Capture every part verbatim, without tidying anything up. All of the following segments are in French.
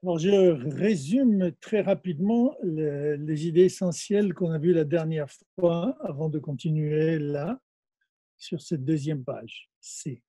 Alors, je résume très rapidement le- les idées essentielles qu'on a vues la dernière fois avant de continuer là, sur cette deuxième page. C.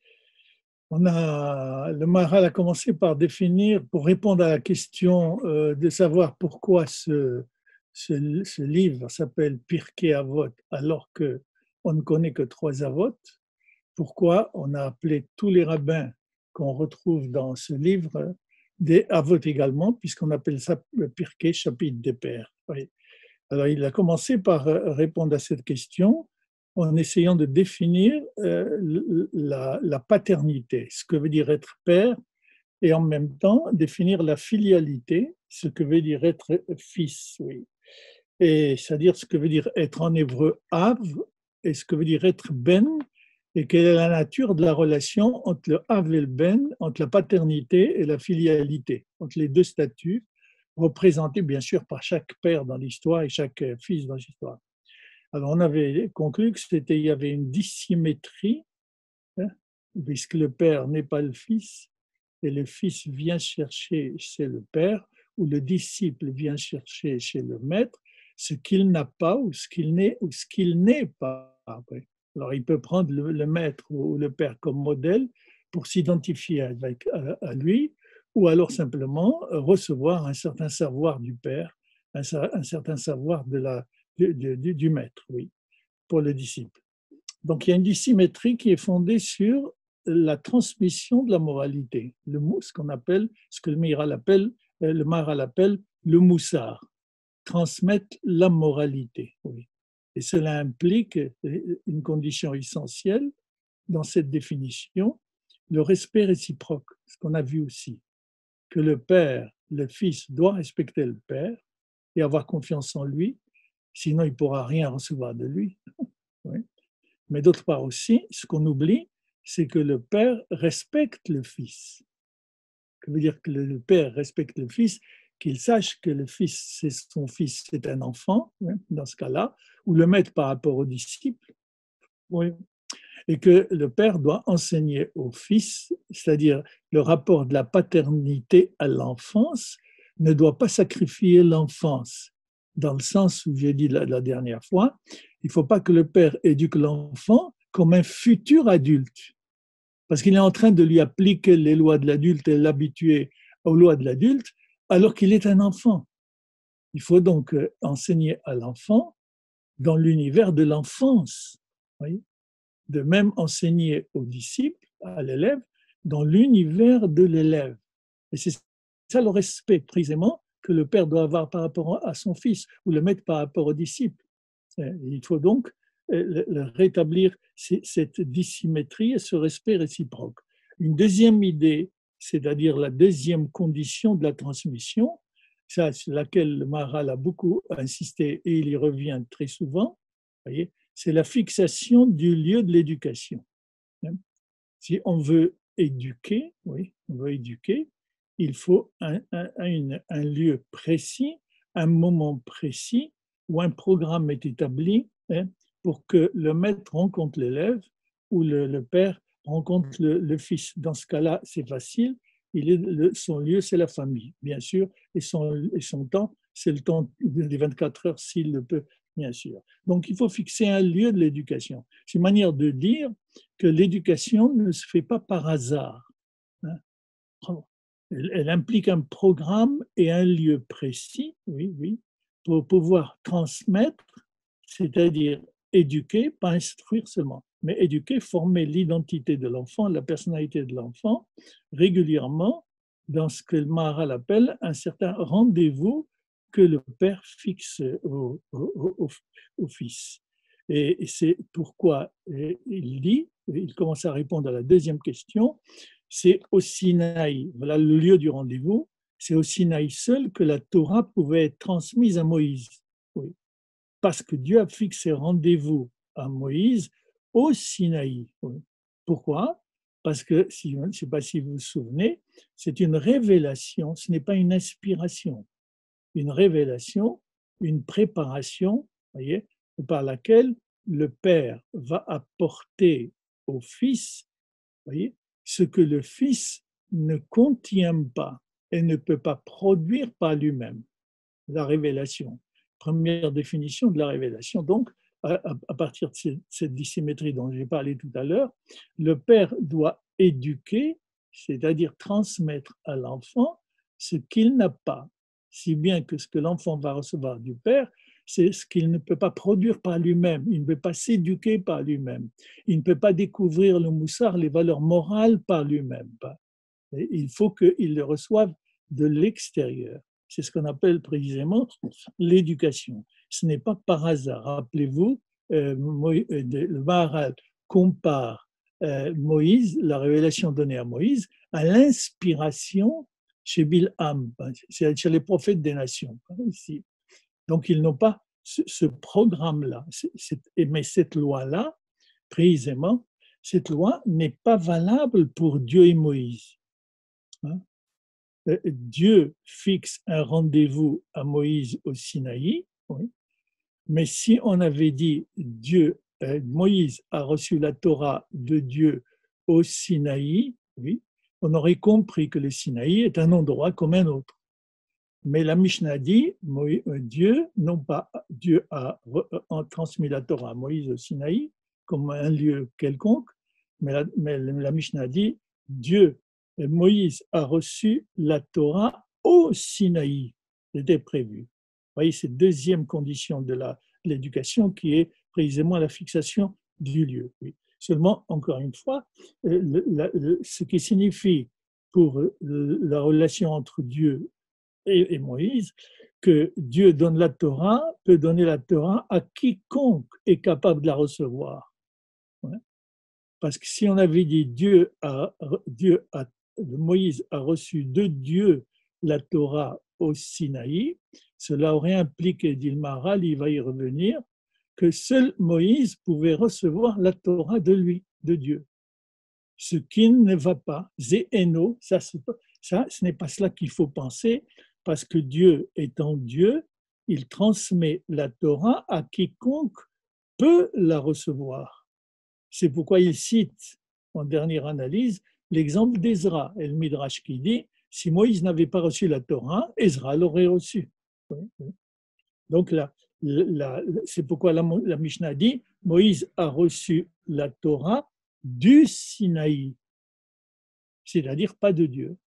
On a, le Maharal a commencé par définir, pour répondre à la question euh, de savoir pourquoi ce, ce, ce livre s'appelle Pirkei Avot, alors qu'on ne connaît que trois Avot. Pourquoi on a appelé tous les rabbins qu'on retrouve dans ce livre des Avot également, puisqu'on appelle ça le Pirkei, chapitre des pères. Oui. Alors, il a commencé par répondre à cette question en essayant de définir euh, la, la paternité, ce que veut dire être père, et en même temps définir la filialité, ce que veut dire être fils. Oui. Et c'est-à-dire ce que veut dire être en hébreu Av, et ce que veut dire être Ben, et quelle est la nature de la relation entre le Av et le Ben, entre la paternité et la filialité, entre les deux statuts, représentés bien sûr par chaque père dans l'histoire et chaque fils dans l'histoire. Alors on avait conclu que c'était, il y avait une dissymétrie, hein, puisque le père n'est pas le fils, et le fils vient chercher chez le père, ou le disciple vient chercher chez le maître, ce qu'il n'a pas ou ce qu'il n'est ou ce qu'il n'est pas. Alors il peut prendre le, le maître ou le père comme modèle pour s'identifier avec, à, à lui, ou alors simplement recevoir un certain savoir du père, un, un certain savoir de la, du, du, du maître, oui, pour le disciple. Donc il y a une dissymétrie qui est fondée sur la transmission de la moralité, le, ce qu'on appelle, ce que le Maharal appelle, le Maharal appelle le moussar, transmettre la moralité. Oui. Et cela implique une condition essentielle dans cette définition, le respect réciproque, ce qu'on a vu aussi, que le père, le fils doit respecter le père et avoir confiance en lui, sinon il ne pourra rien recevoir de lui. Oui. Mais d'autre part aussi, ce qu'on oublie, c'est que le père respecte le fils. Ça veut dire que le père respecte le fils, qu'il sache que le fils, c'est son fils, c'est un enfant, hein, dans ce cas-là, ou le maître par rapport au disciple, oui. Et que le père doit enseigner au fils, c'est-à-dire le rapport de la paternité à l'enfance, ne doit pas sacrifier l'enfance, dans le sens où j'ai dit la, la dernière fois, il ne faut pas que le père éduque l'enfant comme un futur adulte, parce qu'il est en train de lui appliquer les lois de l'adulte et l'habituer aux lois de l'adulte, alors qu'il est un enfant. Il faut donc enseigner à l'enfant dans l'univers de l'enfance. Voyez, de même enseigner au disciple, à l'élève, dans l'univers de l'élève. Et c'est ça le respect, précisément, que le père doit avoir par rapport à son fils, ou le maître par rapport au disciple. Il faut donc rétablir cette dissymétrie et ce respect réciproque. Une deuxième idée, c'est-à-dire la deuxième condition de la transmission, ça, sur laquelle le Maharal a beaucoup insisté et il y revient très souvent, voyez, c'est la fixation du lieu de l'éducation. Si on veut éduquer, oui, on veut éduquer, il faut un, un, un, un lieu précis, un moment précis où un programme est établi, hein, pour que le maître rencontre l'élève ou le, le père rencontre le, le fils. Dans ce cas-là, c'est facile. Il est, le, son lieu, c'est la famille, bien sûr, et son, et son temps, c'est le temps des vingt-quatre heures s'il le peut, bien sûr. Donc, il faut fixer un lieu de l'éducation. C'est une manière de dire que l'éducation ne se fait pas par hasard. Hein. Elle, elle implique un programme et un lieu précis, oui, oui, pour pouvoir transmettre, c'est-à-dire éduquer, pas instruire seulement, mais éduquer, former l'identité de l'enfant, la personnalité de l'enfant, régulièrement dans ce que le Maharal appelle un certain rendez-vous que le père fixe au, au, au, au fils. Et, et c'est pourquoi il dit, il commence à répondre à la deuxième question, c'est au Sinaï, voilà le lieu du rendez-vous, c'est au Sinaï seul que la Torah pouvait être transmise à Moïse. Oui. Parce que Dieu a fixé rendez-vous à Moïse au Sinaï. Oui. Pourquoi? Parce que, si, je ne sais pas si vous vous souvenez, c'est une révélation, ce n'est pas une inspiration. Une révélation, une préparation, voyez, par laquelle le Père va apporter au Fils, voyez, ce que le Fils ne contient pas. et ne peut pas produire par lui-même. La révélation. Première définition de la révélation. Donc, à, à partir de cette, cette dissymétrie dont j'ai parlé tout à l'heure, le père doit éduquer, c'est-à-dire transmettre à l'enfant ce qu'il n'a pas, si bien que ce que l'enfant va recevoir du père, c'est ce qu'il ne peut pas produire par lui-même, il ne peut pas s'éduquer par lui-même, il ne peut pas découvrir le moussard, les valeurs morales par lui-même. Il faut qu'il le reçoive de l'extérieur. C'est ce qu'on appelle précisément l'éducation. Ce n'est pas par hasard. Rappelez-vous, euh, le Maharal compare euh, Moïse, la révélation donnée à Moïse, à l'inspiration chez Bilham, c'est chez les prophètes des nations. Ici. Donc, ils n'ont pas ce, ce programme-là. Mais cette loi-là, précisément, cette loi n'est pas valable pour Dieu et Moïse. Hein? Dieu fixe un rendez-vous à Moïse au Sinaï, oui. Mais si on avait dit Dieu, euh, Moïse a reçu la Torah de Dieu au Sinaï, oui, on aurait compris que le Sinaï est un endroit comme un autre. Mais la Mishnah dit, Moïse, Dieu, non pas Dieu a, a transmis la Torah à Moïse au Sinaï comme un lieu quelconque, mais la, mais la Mishnah dit Dieu, Moïse a reçu la Torah au Sinaï. C'était prévu. Vous voyez, c'est la deuxième condition de l'éducation qui est précisément la fixation du lieu. Oui. Seulement, encore une fois, le, la, le, ce qui signifie pour la relation entre Dieu et, et Moïse, que Dieu donne la Torah, peut donner la Torah à quiconque est capable de la recevoir. Ouais. Parce que si on avait dit Dieu a, Dieu a, Moïse a reçu de Dieu la Torah au Sinaï, cela aurait impliqué, dit le Maharal, il va y revenir, que seul Moïse pouvait recevoir la Torah de lui, de Dieu. Ce qui ne va pas, Zéhéno, ça, ça, ce n'est pas cela qu'il faut penser, parce que Dieu étant Dieu, il transmet la Torah à quiconque peut la recevoir. C'est pourquoi il cite, en dernière analyse, l'exemple d'Ezra, et le Midrash qui dit, si Moïse n'avait pas reçu la Torah, Ezra l'aurait reçu. Donc là, la, c'est pourquoi la, la Mishnah dit, Moïse a reçu la Torah du Sinaï, c'est-à-dire pas de Dieu.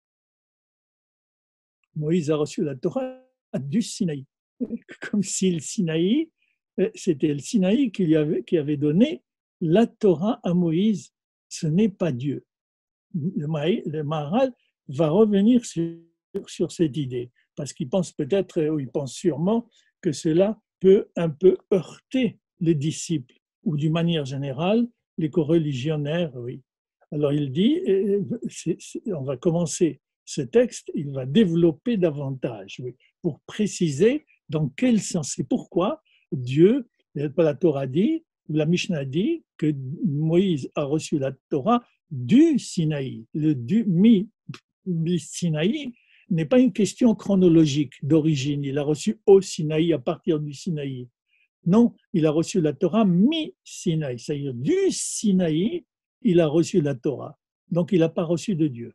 Moïse a reçu la Torah du Sinaï, comme si le Sinaï, c'était le Sinaï qui, lui avait, qui avait donné la Torah à Moïse, ce n'est pas Dieu. Le Maharal va revenir sur, sur cette idée, parce qu'il pense peut-être, ou il pense sûrement, que cela peut un peu heurter les disciples, ou d'une manière générale, les coreligionnaires, oui. Alors il dit, c'est, c'est, on va commencer ce texte, il va développer davantage, oui, pour préciser dans quel sens et pourquoi Dieu, la Torah dit, la Mishnah dit que Moïse a reçu la Torah du Sinaï. Le du mi, mi Sinaï n'est pas une question chronologique d'origine. Il a reçu au Sinaï, à partir du Sinaï. Non, il a reçu la Torah mi-Sinaï, c'est-à-dire du Sinaï, il a reçu la Torah. Donc, il n'a pas reçu de Dieu.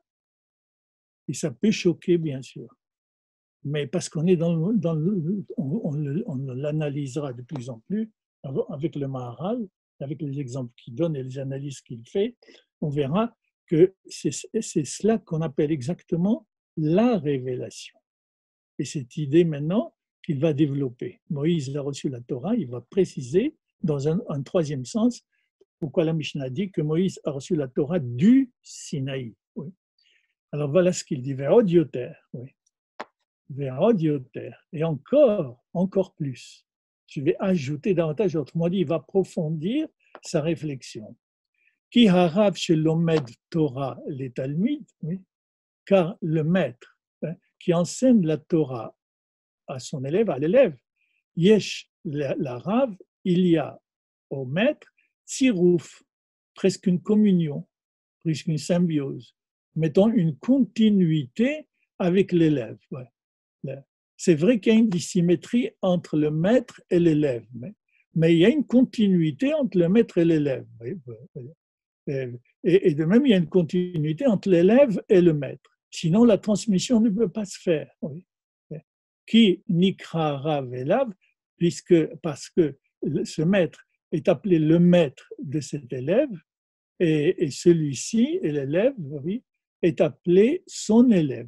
Et ça peut choquer, bien sûr. Mais parce qu'on est dans, le, dans le, on, on, on l'analysera de plus en plus avec le Maharal, avec les exemples qu'il donne et les analyses qu'il fait, on verra que c'est, c'est cela qu'on appelle exactement la révélation. Et cette idée maintenant qu'il va développer. Moïse a reçu la Torah, il va préciser dans un, un troisième sens pourquoi la Mishnah dit que Moïse a reçu la Torah du Sinaï. Oui. Alors voilà ce qu'il dit, vers Odioter, oui. Vers Odioter. Et encore, encore plus. Je vais ajouter davantage, autrement dit, il va approfondir sa réflexion. Ki harav shelomed Torah les Talmud, oui, car le maître hein, qui enseigne la Torah à son élève, à l'élève, yesh la rav, il y a au maître tsirouf, presque une communion, presque une symbiose, mettons une continuité avec l'élève. Ouais. C'est vrai qu'il y a une dissymétrie entre le maître et l'élève, mais, mais il y a une continuité entre le maître et l'élève. Et, et de même, il y a une continuité entre l'élève et le maître. Sinon, la transmission ne peut pas se faire. Oui. Qui nikra Rav Elav, puisque, parce que ce maître est appelé le maître de cet élève, et, et celui-ci, et l'élève, oui, est appelé son élève.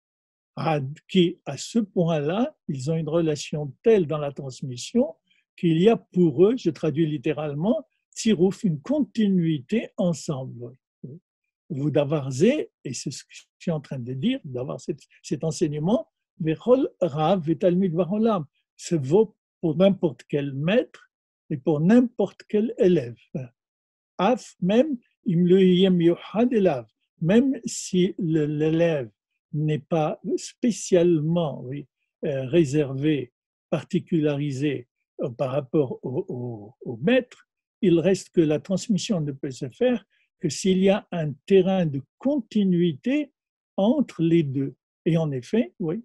Qui, à ce point-là, ils ont une relation telle dans la transmission qu'il y a pour eux, je traduis littéralement, tirouf, une continuité ensemble. Vous d'Avarzé, et c'est ce que je suis en train de dire, d'avoir cet, cet enseignement, Vechol Rav et Talmid Varolam, ça vaut pour n'importe quel maître et pour n'importe quel élève. Af, même, im le yem yohad elav, même si l'élève n'est pas spécialement oui, euh, réservé, particularisé euh, par rapport au, au, au maître, il reste que la transmission ne peut se faire que s'il y a un terrain de continuité entre les deux. Et en effet, oui,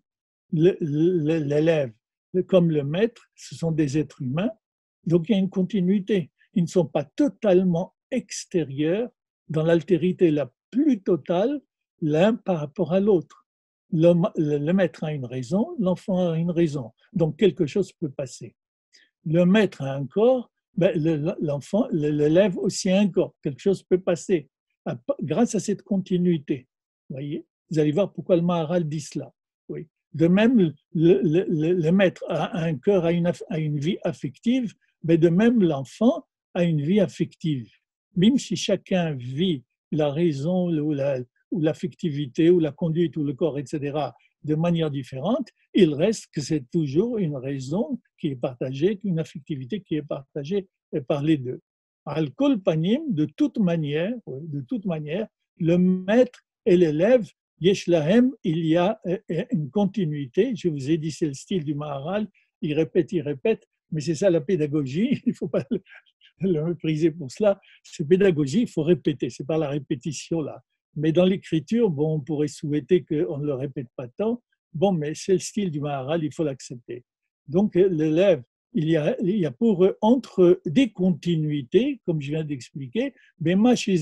l'élève comme le maître, ce sont des êtres humains, donc il y a une continuité. Ils ne sont pas totalement extérieurs dans l'altérité la plus totale l'un par rapport à l'autre. Le, le maître a une raison, l'enfant a une raison, donc quelque chose peut passer. Le maître a un corps, ben l'enfant, l'élève aussi a un corps, quelque chose peut passer grâce à cette continuité. Voyez, vous allez voir pourquoi le Maharal dit cela. Oui. De même, le, le, le, le maître a un cœur, a une, a une vie affective, mais de même l'enfant a une vie affective. Même si chacun vit la raison ou, la, ou l'affectivité ou la conduite ou le corps, et cetera, de manière différente, il reste que c'est toujours une raison qui est partagée, une affectivité qui est partagée par les deux. Al-Kol Panim, de toute manière, de toute manière, le maître et l'élève, Yesh Lahem, il y a une continuité. Je vous ai dit, c'est le style du Maharal, il répète, il répète, mais c'est ça la pédagogie, il ne faut pas le mépriser pour cela. C'est pédagogie, il faut répéter, c'est pas la répétition là. Mais dans l'écriture, bon, on pourrait souhaiter qu'on ne le répète pas tant. Bon, mais c'est le style du Maharal, il faut l'accepter. Donc, l'élève, il y a, il y a pour eux, entre des continuités, comme je viens d'expliquer, mais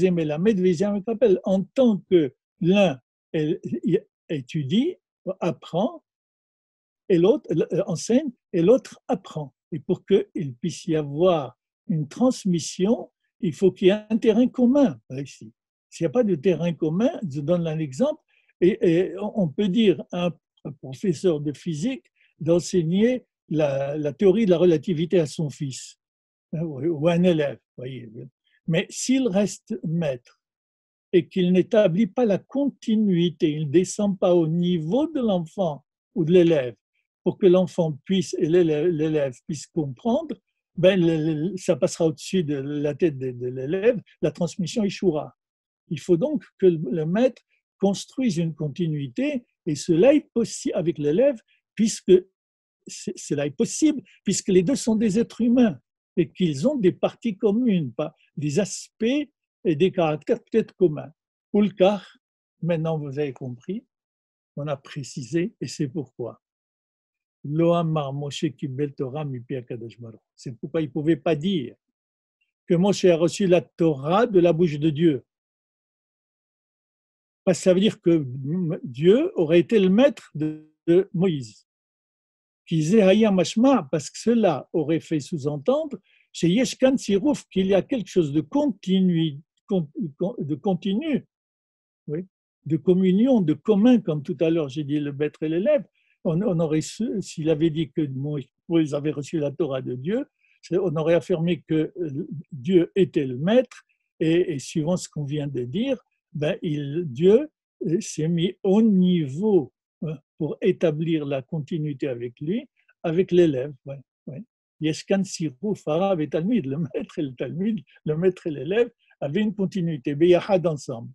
en tant que l'un étudie, apprend, et l'autre enseigne, et l'autre apprend. Et pour qu'il puisse y avoir une transmission, il faut qu'il y ait un terrain commun ici. S'il n'y a pas de terrain commun, je donne un exemple, et, et on peut dire à un, un professeur de physique d'enseigner la, la théorie de la relativité à son fils, ou à un élève, voyez. Mais s'il reste maître et qu'il n'établit pas la continuité, il ne descend pas au niveau de l'enfant ou de l'élève, pour que l'enfant puisse et l'élève puisse comprendre, ben, ça passera au-dessus de la tête de l'élève, la transmission échouera. Il faut donc que le maître construise une continuité, et cela est possible avec l'élève, puisque cela est possible, puisque les deux sont des êtres humains et qu'ils ont des parties communes, pas des aspects et des caractères peut-être communs. Pour le cas, maintenant vous avez compris, on a précisé, et c'est pourquoi. C'est pourquoi il ne pouvait pas dire que Moshe a reçu la Torah de la bouche de Dieu. Parce que ça veut dire que Dieu aurait été le maître de Moïse. Parce que cela aurait fait sous-entendre chez Yeshkan Sirouf qu'il y a quelque chose de continu, de continu, oui, de communion, de commun, comme tout à l'heure j'ai dit le maître et l'élève. On, on aurait, s'il avait dit que Moïse avait reçu la Torah de Dieu, on aurait affirmé que Dieu était le maître, et, et suivant ce qu'on vient de dire, ben il, Dieu s'est mis au niveau pour établir la continuité avec lui, avec l'élève. Ouais, ouais. Yeshkan Sirou, Farah et Talmid, le maître et le Talmid, le maître et l'élève avaient une continuité, Beyahad ensemble.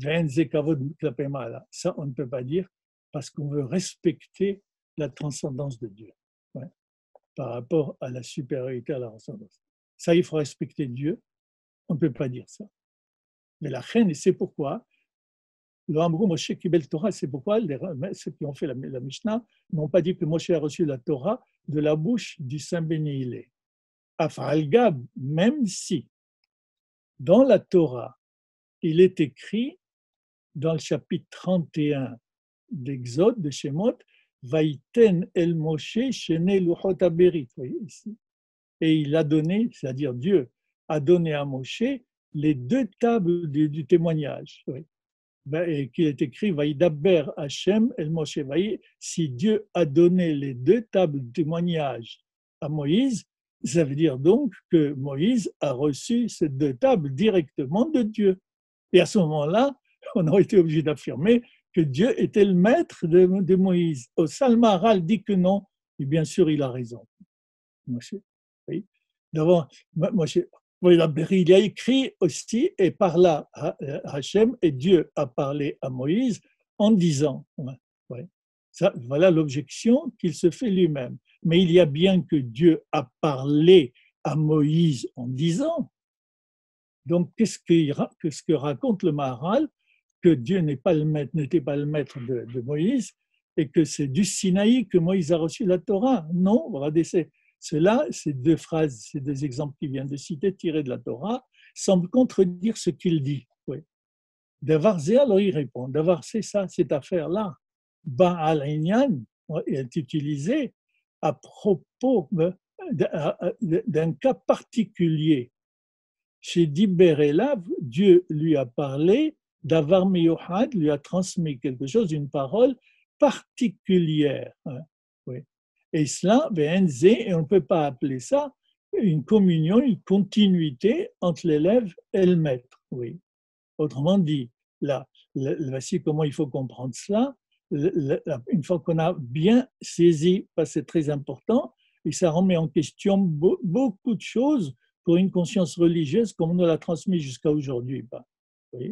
Ça, on ne peut pas dire parce qu'on veut respecter la transcendance de Dieu, ouais, par rapport à la supériorité à la transcendance. Ça, il faut respecter Dieu, on ne peut pas dire ça. Mais la reine, et c'est pourquoi, le Amrou Moshe Kibel Torah, c'est pourquoi les, ceux qui ont fait la, la Mishnah n'ont pas dit que Moshe a reçu la Torah de la bouche du Saint béni il est. Afal Gab, même si dans la Torah, il est écrit dans le chapitre trente et un d'Exode, de Shemot, Vaïten el Moshe shene luchot haberit, vous voyez ici. Et il a donné, c'est-à-dire Dieu a donné à Moshe les deux tables du, du témoignage. Oui. Et qu'il est écrit Vaïdaber Hachem el Moshe. Voyez, si Dieu a donné les deux tables du témoignage à Moïse, ça veut dire donc que Moïse a reçu ces deux tables directement de Dieu. Et à ce moment-là, on aurait été obligé d'affirmer que Dieu était le maître de, de Moïse. Au Salmaral dit que non, et bien sûr, il a raison. Moshe, oui. D'abord, Moshe, il a écrit aussi, et par là, Hachem, et Dieu a parlé à Moïse en disant, ouais, ça, voilà l'objection qu'il se fait lui-même. Mais il y a bien que Dieu a parlé à Moïse en disant. Donc, qu'est-ce que, qu'est-ce que raconte le Maharal? Que Dieu n'est pas le maître, n'était pas le maître de, de Moïse et que c'est du Sinaï que Moïse a reçu la Torah. Non, regardez, c'est, cela, ces deux phrases, ces deux exemples qu'il vient de citer, tirés de la Torah, semblent contredire ce qu'il dit. Oui. D'avoir zé, alors il répond, d'avoir c'est ça, cette affaire-là, Ba'al Inyan est utilisée à propos d'un cas particulier. Chez Diber Elav, Dieu lui a parlé, Davar Miyohad lui a transmis quelque chose, une parole particulière. Oui. Et cela, et on ne peut pas appeler ça une communion, une continuité entre l'élève et le maître. Oui. Autrement dit, là, voici comment il faut comprendre cela. Une fois qu'on a bien saisi, parce que c'est très important, et ça remet en question beaucoup de choses pour une conscience religieuse comme on nous l'a transmis jusqu'à aujourd'hui. Oui.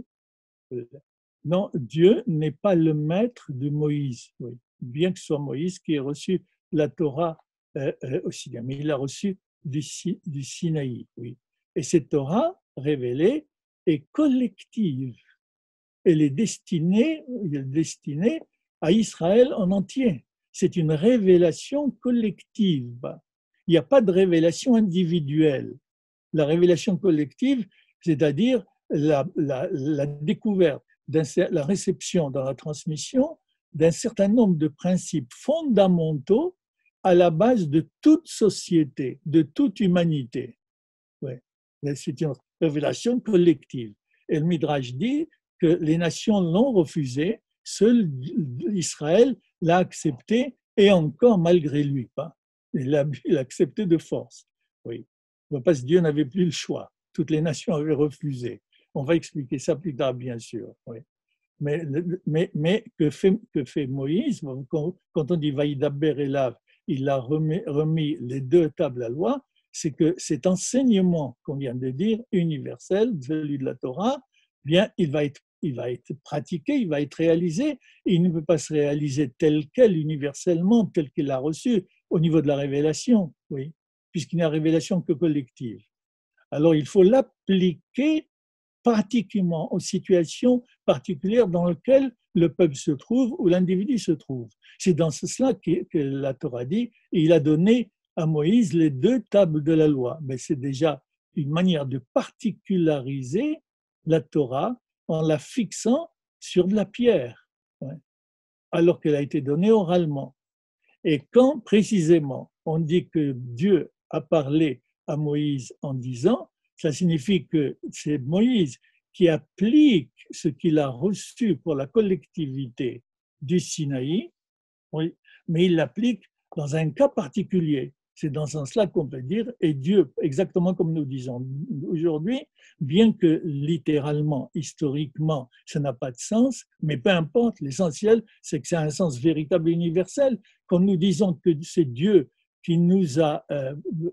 Non, Dieu n'est pas le maître de Moïse, oui. Bien que ce soit Moïse qui ait reçu la Torah euh, aussi, mais il a reçu du, du Sinaï. Oui. Et cette Torah révélée est collective. Elle est destinée, elle est destinée à Israël en entier. C'est une révélation collective. Il n'y a pas de révélation individuelle. La révélation collective, c'est-à-dire la, la, la découverte, la réception dans la transmission d'un certain nombre de principes fondamentaux à la base de toute société, de toute humanité. Ouais. C'est une révélation collective. Et le Midrash dit que les nations l'ont refusé, seul Israël l'a accepté, et encore malgré lui. Il l'a accepté de force. Oui. Parce que Dieu n'avait plus le choix. Toutes les nations avaient refusé. On va expliquer ça plus tard, bien sûr. Oui. Mais, mais, mais que, fait, que fait Moïse, quand on dit Vaïdaber Elav, il a remis, remis les deux tables à loi, c'est que cet enseignement qu'on vient de dire, universel, celui de la Torah, bien, il va être, il va être pratiqué, il va être réalisé. Il ne peut pas se réaliser tel quel, universellement, tel qu'il l'a reçu, au niveau de la révélation, oui, puisqu'il n'y a révélation que collective. Alors, il faut l'appliquer pratiquement aux situations particulières dans lesquelles le peuple se trouve ou l'individu se trouve. C'est dans cela que, que la Torah dit, et il a donné à Moïse les deux tables de la loi. Mais c'est déjà une manière de particulariser la Torah en la fixant sur de la pierre, ouais, alors qu'elle a été donnée oralement. Et quand précisément on dit que Dieu a parlé à Moïse en disant, ça signifie que c'est Moïse qui applique ce qu'il a reçu pour la collectivité du Sinaï, oui, mais il l'applique dans un cas particulier. C'est dans ce sens-là qu'on peut dire, et Dieu, exactement comme nous disons aujourd'hui, bien que littéralement, historiquement, ça n'a pas de sens, mais peu importe, l'essentiel, c'est que ça a un sens véritable et universel. Quand nous disons que c'est Dieu qui nous a euh,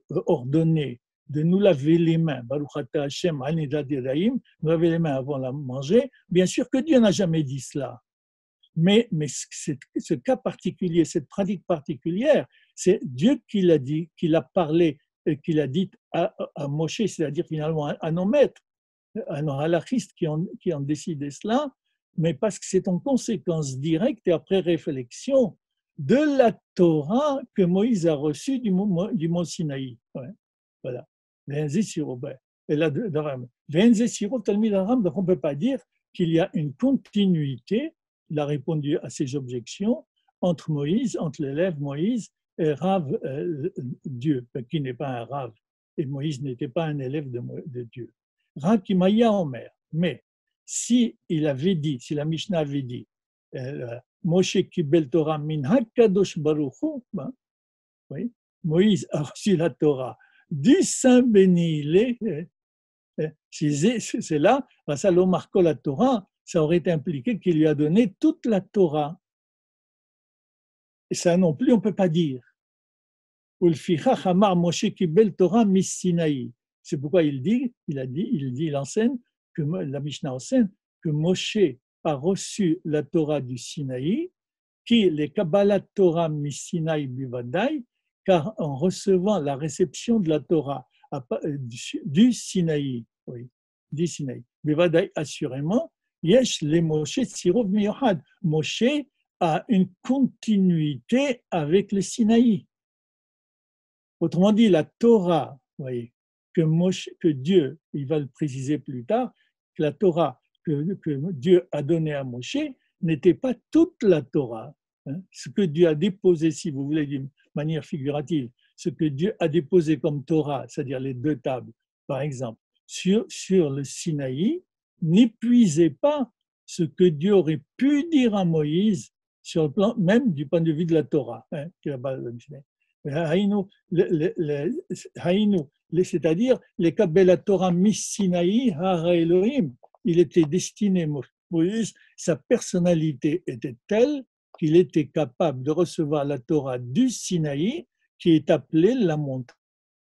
ordonné de nous laver les mains, Baruch Ata Hashem, nous laver les mains avant de manger, bien sûr que Dieu n'a jamais dit cela. Mais, mais ce cas particulier, cette pratique particulière, c'est Dieu qui l'a dit, qui l'a parlé, qui l'a dit à, à Moshe, c'est-à-dire finalement à nos maîtres, à nos halachistes qui ont, qui ont décidé cela, mais parce que c'est en conséquence directe et après réflexion de la Torah que Moïse a reçue du mont, du mont Sinaï. Ouais. Voilà. Et là, donc on ne peut pas dire qu'il y a une continuité, il a répondu à ces objections, entre Moïse, entre l'élève Moïse et Rav, euh, Dieu, qui n'est pas un Rav, et Moïse n'était pas un élève de, de Dieu. Rav Kimaya Omer, mais si il avait dit, si la Mishnah avait dit, euh, Moshe Kibel Torah min hakadosh baruch hu, ben, oui, Moïse a reçu la Torah du Saint béni, il est, c'est là, Vassalo marco la Torah, ça aurait impliqué qu'il lui a donné toute la Torah. Et ça non plus, on ne peut pas dire. C'est pourquoi il dit, il a dit, il dit, il enseigne, que la Mishnah enseigne que Moshe a reçu la Torah du Sinaï, qui les Kabbalat Torah Misinaï Bivadai, car en recevant la réception de la Torah du Sinaï, oui, du Sinaï, Bivadai assurément, Yesh le Moshe Tzirov Miyohad. Moshe a une continuité avec le Sinaï. Autrement dit, la Torah, voyez, que, Moshe, que Dieu, il va le préciser plus tard, que la Torah que, que Dieu a donnée à Moshe n'était pas toute la Torah. Hein. Ce que Dieu a déposé, si vous voulez, d'une manière figurative, ce que Dieu a déposé comme Torah, c'est-à-dire les deux tables, par exemple, sur, sur le Sinaï, n'épuisait pas ce que Dieu aurait pu dire à Moïse sur le plan même du point de vue de la Torah, hein, qui est la base de la Mishnah. C'est-à-dire les Kabbalat Torah Missinaï Hara Elohim. Il était destiné, Moïse, sa personnalité était telle qu'il était capable de recevoir la Torah du Sinaï, qui est appelée la montagne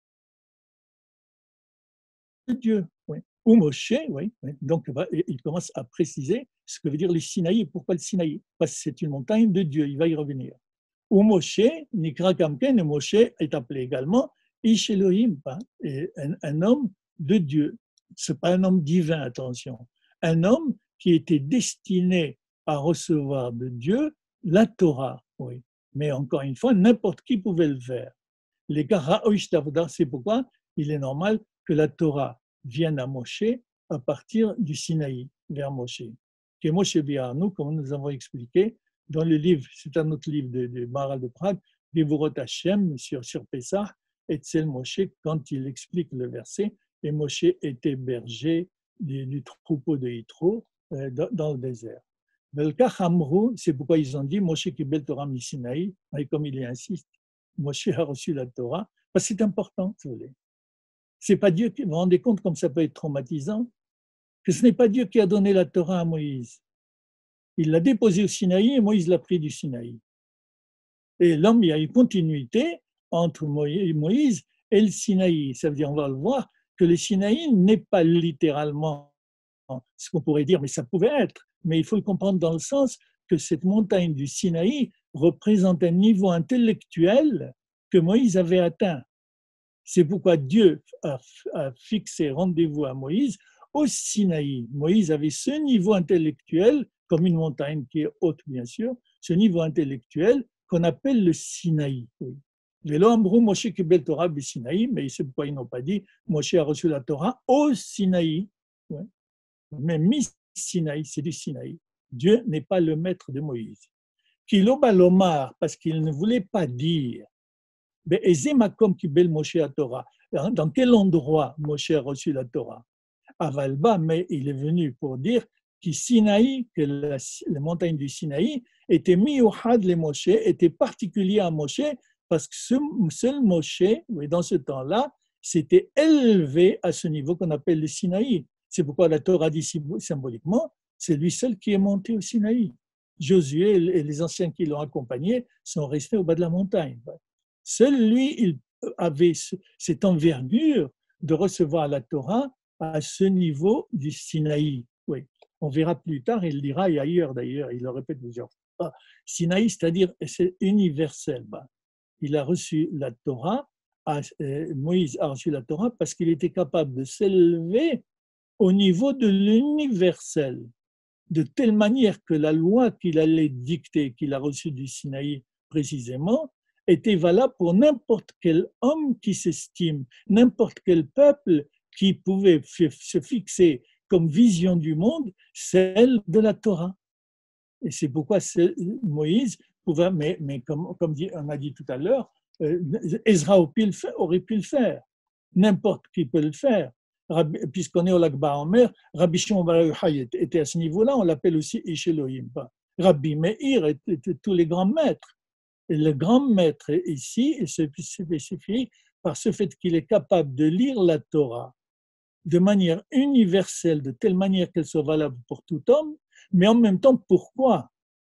de Dieu. Oui. Ou Moshe, oui. Donc il commence à préciser ce que veut dire le Sinaï et pourquoi le Sinaï. Parce que c'est une montagne de Dieu, il va y revenir. Ou Moshe, Nikra Kamken, et Moshe est appelé également Ish Elohim, un, un homme de Dieu. Ce n'est pas un homme divin, attention. Un homme qui était destiné à recevoir de Dieu la Torah. Oui. Mais encore une fois, n'importe qui pouvait le faire. Les gars, c'est pourquoi il est normal que la Torah vienne à Moshe à partir du Sinaï, vers Moshe. Que Moshe Biarnou, comme nous avons expliqué, dans le livre, c'est un autre livre de, de Maharal de Prague, Devorot Hashem sur, sur Pessah, et Tzel Moshe, quand il explique le verset, et Moshe était berger du, du troupeau de Yitro euh, dans, dans le désert. C'est pourquoi ils ont dit Moshe Kibel Torah Misinaï, et comme il y insiste, Moshe a reçu la Torah, parce que c'est important, si vous voulez. C'est pas Dieu qui, vous vous rendez compte comme ça peut être traumatisant, que ce n'est pas Dieu qui a donné la Torah à Moïse. Il l'a déposé au Sinaï et Moïse l'a pris du Sinaï. Et l'homme, il y a une continuité entre Moïse et le Sinaï. Ça veut dire, on va le voir, que le Sinaï n'est pas littéralement ce qu'on pourrait dire, mais ça pouvait être. Mais il faut le comprendre dans le sens que cette montagne du Sinaï représente un niveau intellectuel que Moïse avait atteint. C'est pourquoi Dieu a, a fixé rendez-vous à Moïse au Sinaï. Moïse avait ce niveau intellectuel, comme une montagne qui est haute bien sûr, ce niveau intellectuel qu'on appelle le Sinaï. Oui. Moshe Kibel Torah du Sinaï, mais c'est pourquoi ils n'ont pas dit Moshe a reçu la Torah au Sinaï. Oui. Mais mis Sinaï, c'est du Sinaï. Dieu n'est pas le maître de Moïse. Kilo balomar, parce qu'il ne voulait pas dire dans quel endroit Moshe a reçu la Torah? Avalba, mais il est venu pour dire que Sinaï, que la, la montagne du Sinaï était miyuhad le Moshe, était particulier à Moshe, parce que ce seul Moshe, dans ce temps-là, s'était élevé à ce niveau qu'on appelle le Sinaï. C'est pourquoi la Torah dit symboliquement, c'est lui seul qui est monté au Sinaï. Josué et les anciens qui l'ont accompagné sont restés au bas de la montagne. Seul lui, il avait cette envergure de recevoir la Torah à ce niveau du Sinaï. Oui. On verra plus tard, il le dira, et ailleurs d'ailleurs, il le répète plusieurs fois. Sinaï, c'est-à-dire c'est universel. Il a reçu la Torah, Moïse a reçu la Torah parce qu'il était capable de s'élever au niveau de l'universel, de telle manière que la loi qu'il allait dicter, qu'il a reçue du Sinaï précisément, était valable pour n'importe quel homme qui s'estime, n'importe quel peuple qui pouvait se fixer comme vision du monde celle de la Torah. Et c'est pourquoi Moïse pouvait, mais, mais comme, comme dit, on a dit tout à l'heure, euh, Ezra aurait pu le faire. N'importe qui peut le faire. Puisqu'on est au lac Bar-Omer, Rabbi Shimon bar Yochai était à ce niveau-là, on l'appelle aussi Ish Elohim. Rabbi Meir était tous les grands maîtres. Et le grand maître ici il se spécifie par ce fait qu'il est capable de lire la Torah de manière universelle, de telle manière qu'elle soit valable pour tout homme, mais en même temps, pourquoi?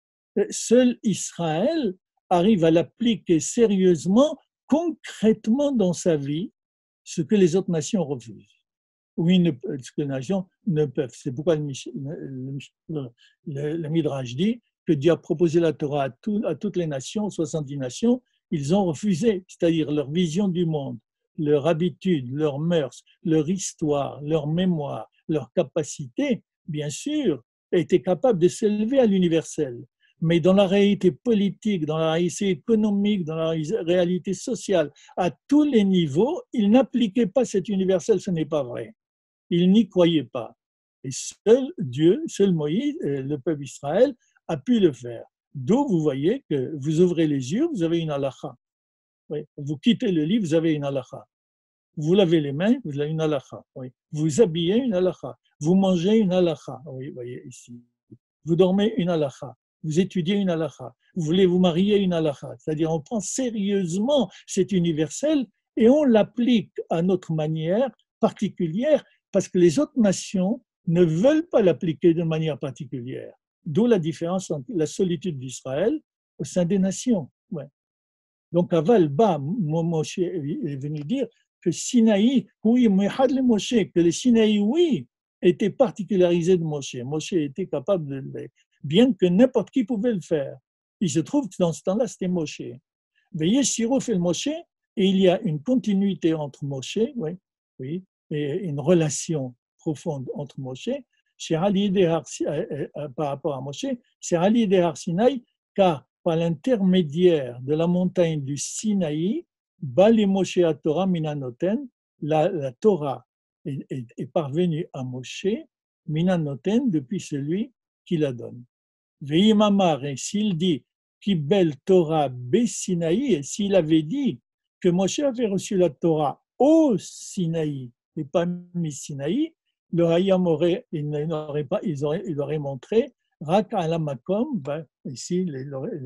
Seul Israël arrive à l'appliquer sérieusement, concrètement dans sa vie, ce que les autres nations refusent. Oui, ne, ce que les nations ne peuvent. C'est pourquoi le, le, le, le Midrash dit que Dieu a proposé la Torah à, tout, à toutes les nations, soixante-dix nations, ils ont refusé, c'est-à-dire leur vision du monde, leur habitude, leurs mœurs, leur histoire, leur mémoire, leur capacité, bien sûr, étaient capables de s'élever à l'universel. Mais dans la réalité politique, dans la réalité économique, dans la réalité sociale, à tous les niveaux, ils n'appliquaient pas cet universel, ce n'est pas vrai. Ils n'y croyaient pas. Et seul Dieu, seul Moïse, le peuple Israël, a pu le faire. D'où vous voyez que vous ouvrez les yeux, vous avez une halakha. Oui. Vous quittez le lit, vous avez une halakha. Vous lavez les mains, vous avez une halakha. Oui. Vous habillez, une halakha. Vous mangez, une halakha. Oui, vous voyez ici. Vous dormez, une halakha. Vous étudiez, une halakha. Vous voulez vous marier, une halakha. C'est-à-dire on prend sérieusement cet universel et on l'applique à notre manière particulière parce que les autres nations ne veulent pas l'appliquer de manière particulière. D'où la différence entre la solitude d'Israël au sein des nations. Ouais. Donc, Aval Ba, Moshe est venu dire que Sinaï, oui, Moshe, que les Sinaï, oui, étaient particularisés de Moshe. Moshe était capable de le bien que n'importe qui pouvait le faire. Il se trouve que dans ce temps-là, c'était Moshe. Veillez, Shiro fait le Moshe, et il y a une continuité entre Moshe, oui, oui, et une relation profonde entre Moshe, par rapport à Moshe, c'est Ali de Har Sinaï, car par l'intermédiaire de la montagne du Sinaï, Bali Moshe à Torah Minanoten, la, la Torah est, est, est parvenue à Moshe, Minanoten, depuis celui qui la donne. Veimamar, et s'il dit Kibel Torah Be Sinaï, et s'il avait dit que Moshe avait reçu la Torah au Sinaï et pas mi Sinaï, le Hayam aurait, il n'aurait pas, il aurait, il aurait montré Rak Alamakom, ben, ici il aurait,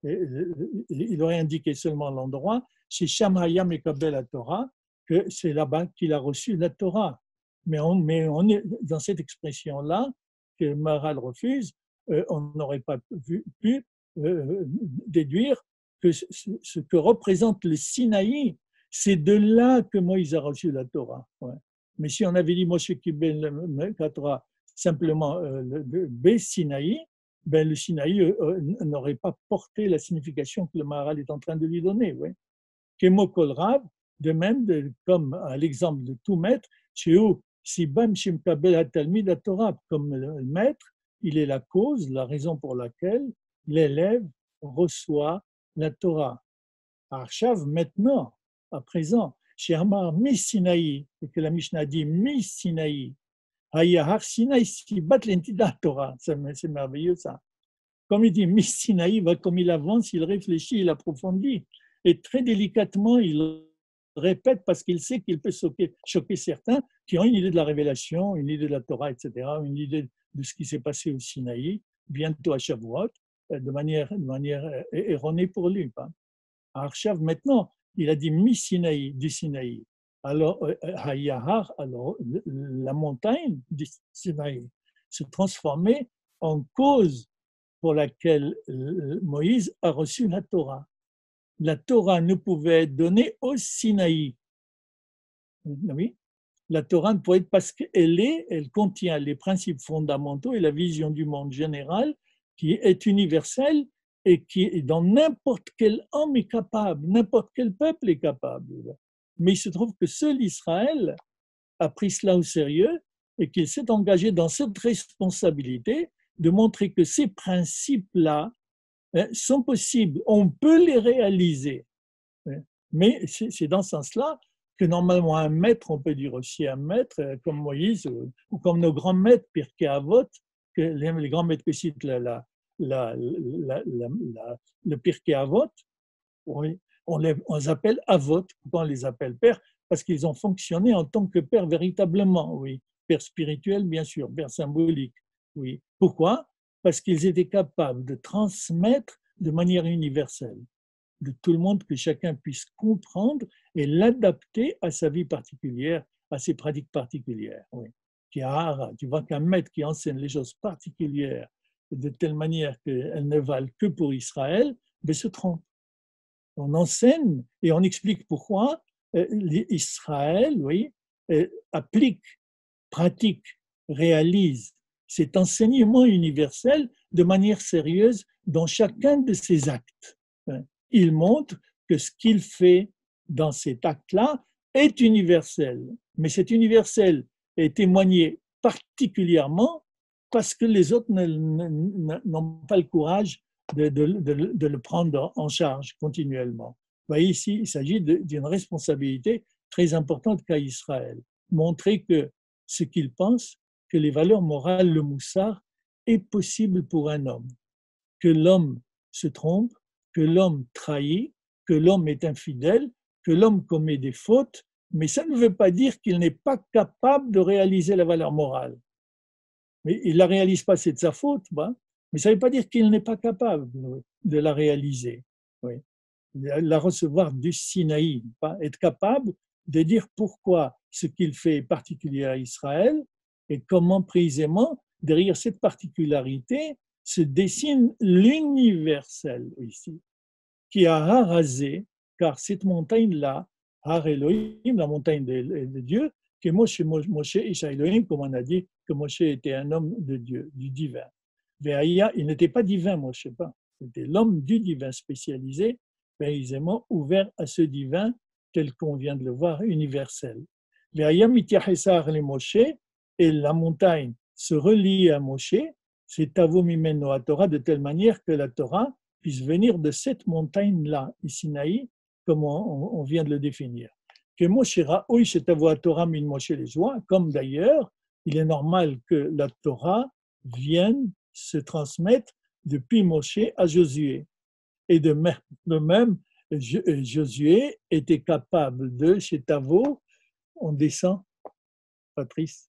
il aurait indiqué seulement l'endroit, chez Sham Hayam et Kabel la Torah, que c'est là-bas qu'il a reçu la Torah. Mais on, mais on est dans cette expression-là que Maharal refuse, euh, on n'aurait pas pu, pu euh, déduire que ce, ce que représente le Sinaï, c'est de là que Moïse a reçu la Torah. Ouais. Mais si on avait dit Moshe Kibel la Torah simplement euh, le B Sinaï, ben le Sinaï euh, n'aurait pas porté la signification que le Maharal est en train de lui donner. Ouais. Kemo Kol Rav, de même, de, comme à l'exemple de tout maître, chez où si Bam Shim Kabel HaTalmid la Torah, comme le maître, il est la cause, la raison pour laquelle l'élève reçoit la Torah. Arshav, maintenant, à présent, chez Amar Mi Sinaï, et que la Mishnah dit Mi Sinaï, Hayahar Sinaï si bat l'entité Torah, c'est merveilleux ça. Comme il dit Mi Sinaï, comme il avance, il réfléchit, il approfondit, et très délicatement, il répète parce qu'il sait qu'il peut choquer, choquer certains qui ont une idée de la révélation, une idée de la Torah, et cetera, une idée de ce qui s'est passé au Sinaï, bientôt à Shavuot, de manière, de manière erronée pour lui. Arshav, maintenant, il a dit mi Sinaï, du Sinaï. Alors, Hayahar, alors la montagne du Sinaï se transformait en cause pour laquelle Moïse a reçu la Torah. La Torah ne pouvait être donnée au Sinaï. Oui, la Torah ne pouvait être parce qu'elle est, elle contient les principes fondamentaux et la vision du monde général qui est universelle et qui, dans n'importe quel homme est capable, n'importe quel peuple est capable. Mais il se trouve que seul Israël a pris cela au sérieux et qu'il s'est engagé dans cette responsabilité de montrer que ces principes-là sont possibles, on peut les réaliser. Mais c'est dans ce sens-là que normalement un maître, on peut dire aussi un maître, comme Moïse, ou comme nos grands maîtres, Pirkei Avot, que les, les grands maîtres que citent la, la, la, la, la, la, le Pirkei Avot, oui, on les, on les appelle Avot. Pourquoi on les appelle pères? Parce qu'ils ont fonctionné en tant que pères véritablement, oui. Père spirituel, bien sûr, père symbolique, oui. Pourquoi? Parce qu'ils étaient capables de transmettre de manière universelle, de tout le monde, que chacun puisse comprendre et l'adapter à sa vie particulière, à ses pratiques particulières. Oui. Tu vois qu'un maître qui enseigne les choses particulières de telle manière qu'elles ne valent que pour Israël, ben, se trompe. On enseigne et on explique pourquoi Israël, oui, applique, pratique, réalise cet enseignement universel de manière sérieuse dans chacun de ses actes. Il montre que ce qu'il fait dans cet acte-là est universel, mais cet universel est témoigné particulièrement parce que les autres n'ont pas le courage de, de, de, de le prendre en charge continuellement. Vous voyez, ici, il s'agit d'une responsabilité très importante qu'a Israël. Montrer que ce qu'il pense, que les valeurs morales, le moussar, est possible pour un homme. Que l'homme se trompe, que l'homme trahit, que l'homme est infidèle, que l'homme commet des fautes, mais ça ne veut pas dire qu'il n'est pas capable de réaliser la valeur morale. Mais il ne la réalise pas, c'est de sa faute, bah. Mais ça ne veut pas dire qu'il n'est pas capable de la réaliser. Oui. La recevoir du Sinaï, pas être capable de dire pourquoi ce qu'il fait est particulier à Israël et comment précisément, derrière cette particularité, se dessine l'universel ici, qui a rasé, car cette montagne-là, Har Elohim, la montagne de, de Dieu, que Moshe, Moshe Isha Elohim, comme on a dit, que Moshe était un homme de Dieu, du divin. Ve'aya, il n'était pas divin, Moshe, pas. C'était l'homme du divin spécialisé, précisément ouvert à ce divin tel qu'on vient de le voir, universel. Ve'aya mitiachesar le Moshe, et la montagne se relie à Moshe, c'est Tavo Mimeno à Torah, de telle manière que la Torah puisse venir de cette montagne-là, Sinaï, comme on, on vient de le définir. Que Moshe Ra'oi Shetavo à Torah min Moshe les joies, comme d'ailleurs, il est normal que la Torah vienne se transmettre depuis Moshe à Josué. Et de même, de même Josué était capable de, chez Tavo, on descend, Patrice.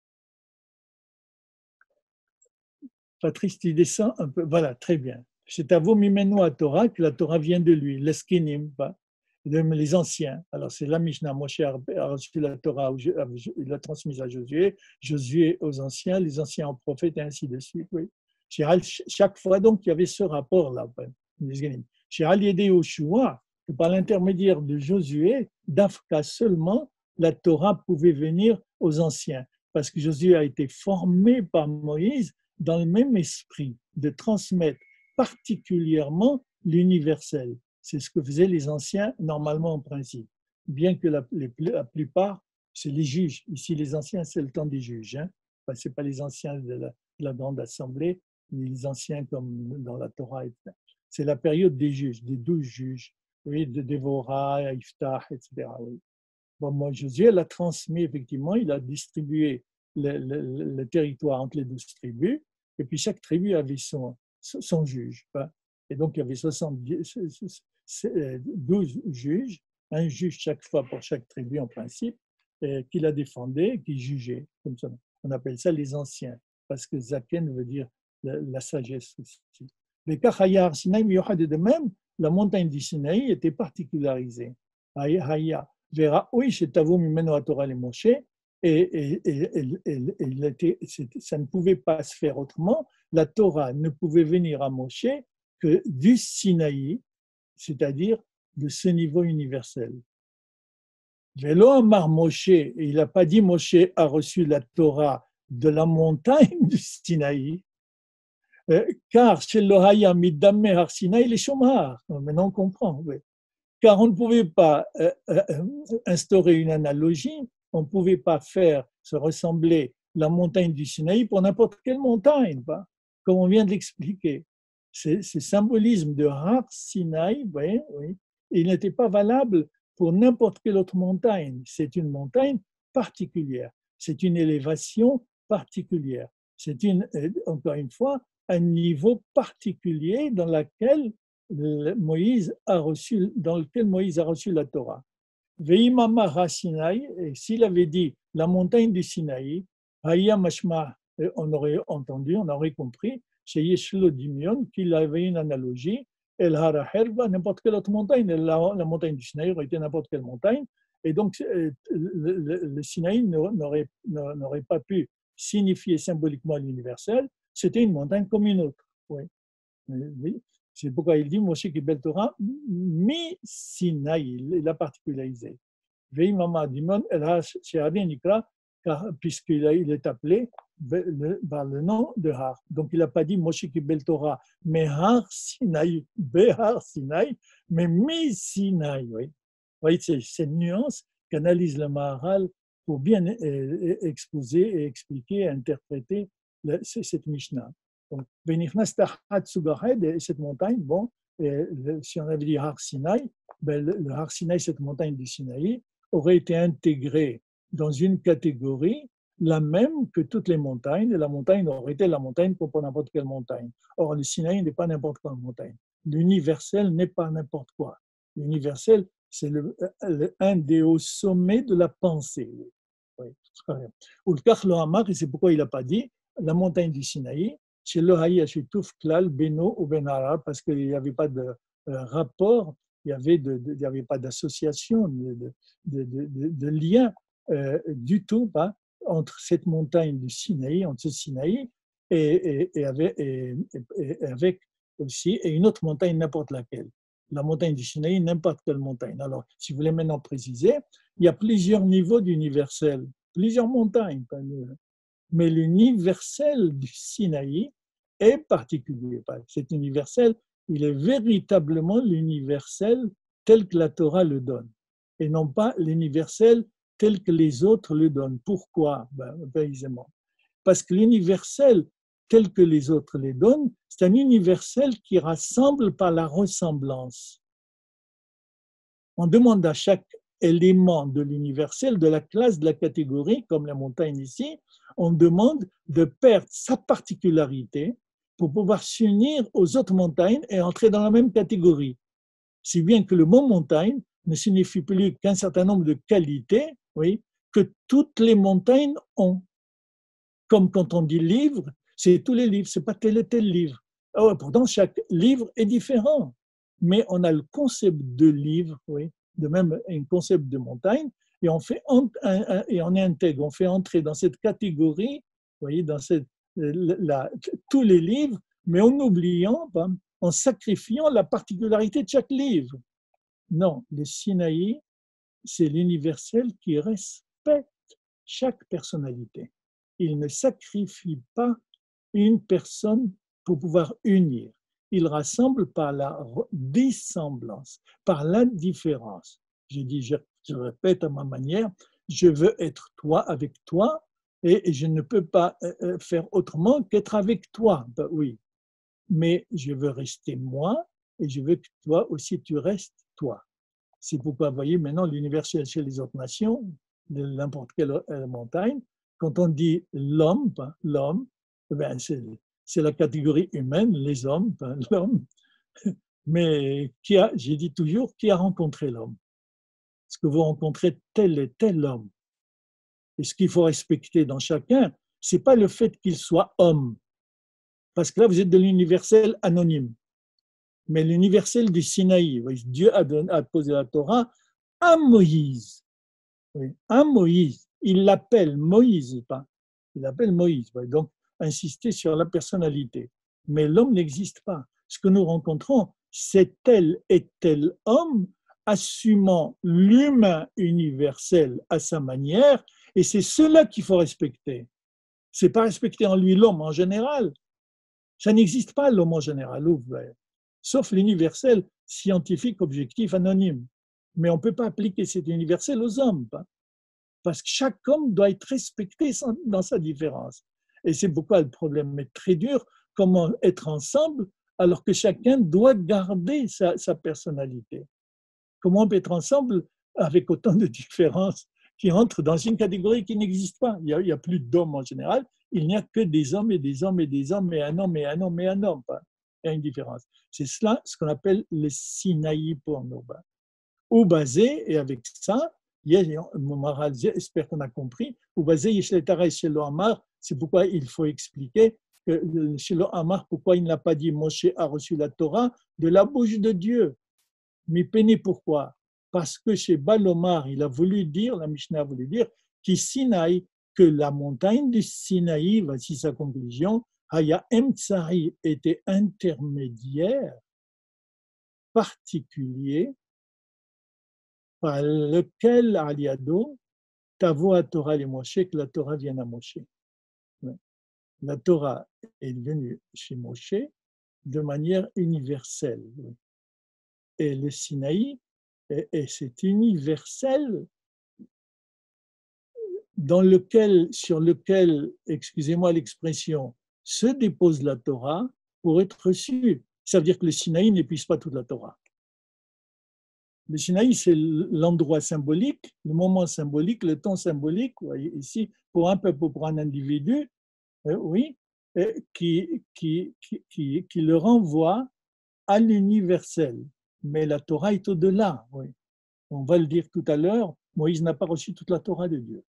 Patrice, tu descends un peu. Voilà, très bien. C'est Tavo Mimeno à Torah, que la Torah vient de lui, l'eskinim, les anciens. Alors, c'est la Mishnah. Moshe a reçu la Torah, il l'a transmise à Josué, Josué aux anciens, les anciens aux prophètes, et ainsi de suite. Oui. Chaque fois, donc, il y avait ce rapport-là. Chez Al-Yede Yoshua, par l'intermédiaire de Josué, d'Afka seulement, la Torah pouvait venir aux anciens. Parce que Josué a été formé par Moïse dans le même esprit de transmettre particulièrement l'universel. C'est ce que faisaient les anciens normalement en principe. Bien que la, les, la plupart, c'est les juges. Ici, les anciens, c'est le temps des juges. Hein. Enfin, ce n'est pas les anciens de la, de la grande assemblée, mais les anciens comme dans la Torah. C'est la période des juges, des douze juges, oui, de Dévorah, Iftah, et cetera. Oui. Bon, moi, Josué l'a transmis, effectivement, il a distribué le, le, le territoire entre les douze tribus, et puis chaque tribu avait son, son juge. Et donc, il y avait soixante-dix, douze juges, un juge chaque fois pour chaque tribu en principe, qui la défendait, qui jugeait. Comme ça. On appelle ça les anciens, parce que Zaken veut dire la, la sagesse aussi. Les Kachayar Sinaï, de même, la montagne du Sinaï était particularisée. Haya. Verra, oui, chez Tavo Mimeno à Torah les Moshe, et, et, et, et, et était, ça ne pouvait pas se faire autrement. La Torah ne pouvait venir à Moshe que du Sinaï, c'est-à-dire de ce niveau universel. Vélo Amar Moshe, et il n'a pas dit Moshe a reçu la Torah de la montagne du Sinaï, car chez l'Ohaya Midame Har Sinaï les Shomar. Maintenant on comprend, oui. Car on ne pouvait pas euh, euh, instaurer une analogie, on ne pouvait pas faire se ressembler la montagne du Sinaï pour n'importe quelle montagne, pas, comme on vient de l'expliquer. Ce symbolisme de Har Sinaï, oui, oui, il n'était pas valable pour n'importe quelle autre montagne. C'est une montagne particulière. C'est une élévation particulière. C'est une, encore une fois, un niveau particulier dans lequel Moïse a reçu, dans lequel Moïse a reçu la Torah. Veimama Sinaï, et s'il avait dit la montagne du Sinaï, Haya Mashma, on aurait entendu, on aurait compris, chez Yeshlo Dimion, qu'il avait une analogie, El Haraherba, n'importe quelle autre montagne, la, la montagne du Sinaï aurait été n'importe quelle montagne, et donc le, le, le Sinaï n'aurait, n'aurait pas pu signifier symboliquement l'universel, c'était une montagne comme une autre. Oui. Oui. C'est pourquoi il dit Moshe Kibel Torah mi Sinaï, il a particularisé. Veimama Dimon El She'adin Nikra, puisqu'il est appelé par le nom de Har. Donc il n'a pas dit Moshe Kibel Torah, mais Har Sinaï, Behar Sinaï, mais mi Sinaï. Oui. Vous voyez, c'est cette nuance qu'analyse le Maharal pour bien exposer et expliquer et interpréter cette Mishnah. Donc, cette montagne, bon, et si on avait dit Har Sinaï, ben le Har Sinaï, cette montagne du Sinaï, aurait été intégrée dans une catégorie la même que toutes les montagnes, et la montagne aurait été la montagne comme pour n'importe quelle montagne. Or, le Sinaï n'est pas n'importe quelle montagne. L'universel n'est pas n'importe quoi. L'universel, c'est le, le, un des hauts sommets de la pensée. Oui. Ou le Kachlo Hamar, et c'est pourquoi il n'a pas dit la montagne du Sinaï, chez le Haïa Shitouf Klal Beno ou Benara, parce qu'il n'y avait pas de euh, rapport, il n'y avait, de, de, il y avait pas d'association, de, de, de, de, de lien euh, du tout pas, entre cette montagne du Sinaï, entre ce Sinaï, et, et, et, avec, et, et avec aussi et une autre montagne, n'importe laquelle. La montagne du Sinaï, n'importe quelle montagne. Alors, si vous voulez maintenant préciser, il y a plusieurs niveaux d'universel, plusieurs montagnes. Mais l'universel du Sinaï est particulier. Cet universel, il est véritablement l'universel tel que la Torah le donne, et non pas l'universel tel que les autres le donnent. Pourquoi? Ben, précisément. Parce que l'universel tel que les autres le donnent, c'est un universel qui rassemble par la ressemblance. On demande à chaque élément de l'universel, de la classe, de la catégorie, comme la montagne ici, on demande de perdre sa particularité pour pouvoir s'unir aux autres montagnes et entrer dans la même catégorie. Si bien que le mot montagne ne signifie plus qu'un certain nombre de qualités, oui, que toutes les montagnes ont. Comme quand on dit livre, c'est tous les livres, c'est pas tel et tel livre. Alors, pourtant, chaque livre est différent, mais on a le concept de livre, oui, de même un concept de montagne, et on fait et on intègre, on fait entrer dans cette catégorie, vous voyez, dans cette, la, tous les livres, mais en oubliant, en sacrifiant la particularité de chaque livre. Non, le Sinaï, c'est l'universel qui respecte chaque personnalité. Il ne sacrifie pas une personne pour pouvoir unir. Il rassemble par la dissemblance, par l'indifférence. Je dis, je, je répète à ma manière, je veux être toi avec toi et je ne peux pas faire autrement qu'être avec toi. Ben oui, mais je veux rester moi et je veux que toi aussi tu restes toi. C'est pourquoi, vous voyez, maintenant l'universel chez les autres nations, de n'importe quelle montagne, quand on dit l'homme, l'homme, ben c'est, c'est la catégorie humaine, les hommes, l'homme. Mais qui a, j'ai dit toujours, qui a rencontré l'homme? Est-ce que vous rencontrez tel et tel homme? Et ce qu'il faut respecter dans chacun, ce n'est pas le fait qu'il soit homme, parce que là, vous êtes de l'universel anonyme. Mais l'universel du Sinaï, Dieu a, donné, a posé la Torah à Moïse. Oui, à Moïse. Il l'appelle Moïse, pas. Il l'appelle Moïse. Donc, insister sur la personnalité. Mais l'homme n'existe pas. Ce que nous rencontrons, c'est tel et tel homme assumant l'humain universel à sa manière, et c'est cela qu'il faut respecter. Ce n'est pas respecter en lui l'homme en général. Ça n'existe pas l'homme en général, sauf l'universel scientifique, objectif, anonyme. Mais on ne peut pas appliquer cet universel aux hommes, parce que chaque homme doit être respecté dans sa différence. Et c'est pourquoi le problème est très dur, comment être ensemble alors que chacun doit garder sa, sa personnalité. Comment on peut être ensemble avec autant de différences qui entrent dans une catégorie qui n'existe pas. Il n'y a, a, plus d'hommes en général, il n'y a que des hommes et des hommes et des hommes et un homme et un homme et un homme. Il y a une différence. C'est cela ce qu'on appelle le Sinaï pour nous. Ou basé, et avec ça, j'espère qu'on a compris, ou basé, c'est pourquoi il faut expliquer que chez le Hamar, pourquoi il n'a pas dit Moshe a reçu la Torah de la bouche de Dieu. Mais péné pourquoi? Parce que chez Balomar, il a voulu dire, la Mishnah a voulu dire, qui Sinaï, que la montagne du Sinaï, voici sa conclusion, Haya Emtsari était intermédiaire, particulier, par lequel Aliado, Tavo à Torah les Moshe, que la Torah vienne à Moshe. La Torah est venue chez Moshe de manière universelle. Et le Sinaï, et, et c'est universel dans lequel, sur lequel, excusez-moi l'expression, se dépose la Torah pour être reçue. Ça veut dire que le Sinaï n'épuise pas toute la Torah. Le Sinaï, c'est l'endroit symbolique, le moment symbolique, le temps symbolique, vous voyez, ici, pour un peuple, pour un individu, euh, oui, euh, qui, qui, qui, qui, qui le renvoie à l'universel. Mais la Torah est au-delà. Oui. On va le dire tout à l'heure, Moïse n'a pas reçu toute la Torah de Dieu.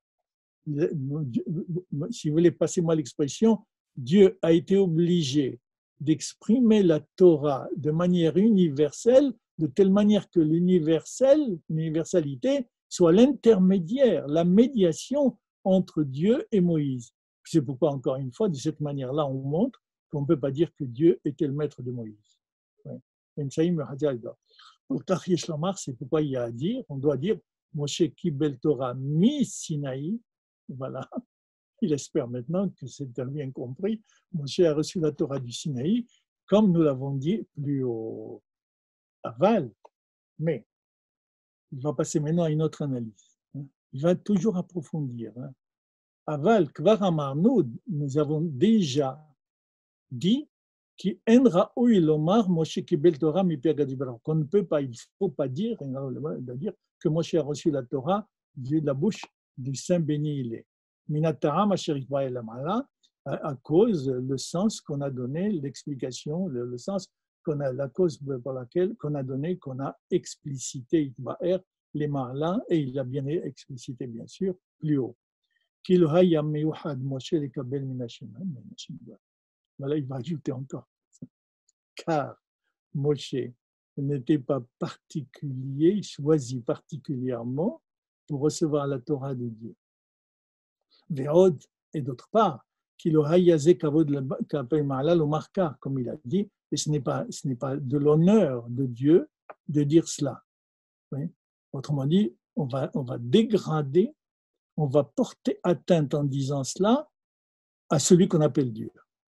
Si vous voulez, passez-moi l'expression, Dieu a été obligé d'exprimer la Torah de manière universelle, de telle manière que l'universel, l'universalité, soit l'intermédiaire, la médiation entre Dieu et Moïse. C'est pourquoi, encore une fois, de cette manière-là, on montre qu'on ne peut pas dire que Dieu était le maître de Moïse. Pour Tachye Shlomar, c'est pourquoi il y a à dire, on doit dire Moshe Kibel Torah mi Sinaï. Voilà, il espère maintenant que c'est bien compris. Moshe a reçu la Torah du Sinaï, comme nous l'avons dit plus au aval, mais il va passer maintenant à une autre analyse. Il va toujours approfondir. Aval, Kvar Amarnoud, nous avons déjà dit qu'on ne peut pas, il ne faut pas dire, dire que Moshe a reçu la Torah de la bouche du Saint béni il est. À cause le sens qu'on a donné, l'explication, le, le sens qu'on a, la cause pour laquelle qu'on a donné, qu'on a explicité les marla, et il a bien explicité bien sûr plus haut. Voilà, il va ajouter encore. Car Moshe n'était pas particulier, choisi particulièrement pour recevoir la Torah de Dieu. Ve'od, et d'autre part, qu'il aura yazé kavod le marka, comme il a dit, et ce n'est pas, ce n'est pas de l'honneur de Dieu de dire cela. Oui. Autrement dit, on va, on va dégrader, on va porter atteinte en disant cela à celui qu'on appelle Dieu,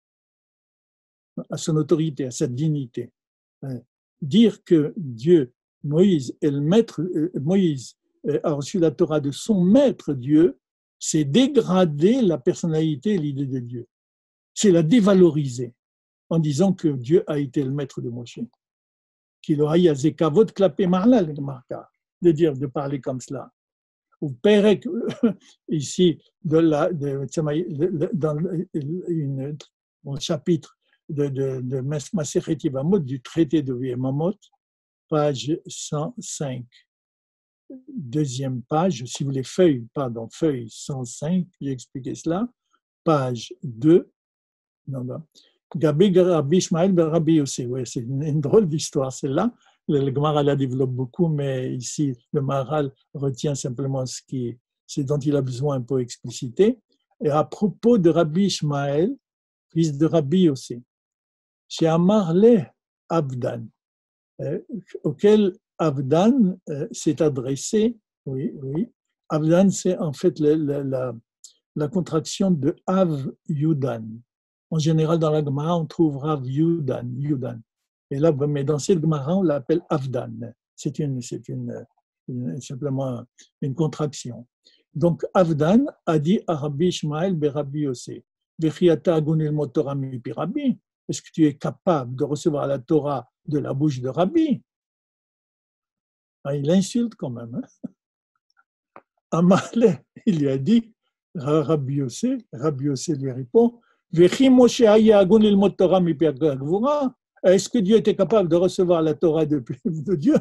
à son autorité, à sa dignité. Dire que Dieu, Moïse, est le maître, Moïse a reçu la Torah de son maître Dieu, c'est dégrader la personnalité et l'idée de Dieu. C'est la dévaloriser en disant que Dieu a été le maître de Moshe. Qu'il aura yazé kavod klapé marla le marka, de dire, de parler comme cela. Ou Pérec, ici, de la, de, dans une, un chapitre de, de, de Masechet Yevamot, du traité de Yevamot, page cent cinq. Deuxième page, si vous voulez, feuille, pardon, feuille cent cinq, j'ai expliqué cela, page deux, non, non. Gabi Rabbi Ishmael ben Rabbi Yossi, ouais, c'est une, une drôle d'histoire celle-là. Le, le Gemara la développe beaucoup, mais ici, le Maharal retient simplement ce, qui, ce dont il a besoin pour expliciter. Et à propos de Rabbi Ishmael, fils de Rabbi Yossi, chez Amarle Abdan, euh, auquel Abdan euh, s'est adressé, oui, oui. Abdan, c'est en fait la, la, la, la contraction de Av Yudan. En général, dans la Gemara, on trouve Rav Yudan, Yudan. Et là, mais dans cette Gemara, on l'appelle Avdan. C'est une, c'est une, une, simplement une contraction. Donc, Avdan a dit à Rabbi Ishmael be Rabbi Yossi, Vechiata agunil motora mi pi Rabbi. Est-ce que tu es capable de recevoir la Torah de la bouche de Rabbi? Ah, il l'insulte quand même. Hein. Amalek, il lui a dit, Rabbi Yossé, Rabbi Yossé lui répond, Vechi Moshe haya agun lilmod Torah mi pi Gvura. Est-ce que Dieu était capable de recevoir la Torah de, de Dieu?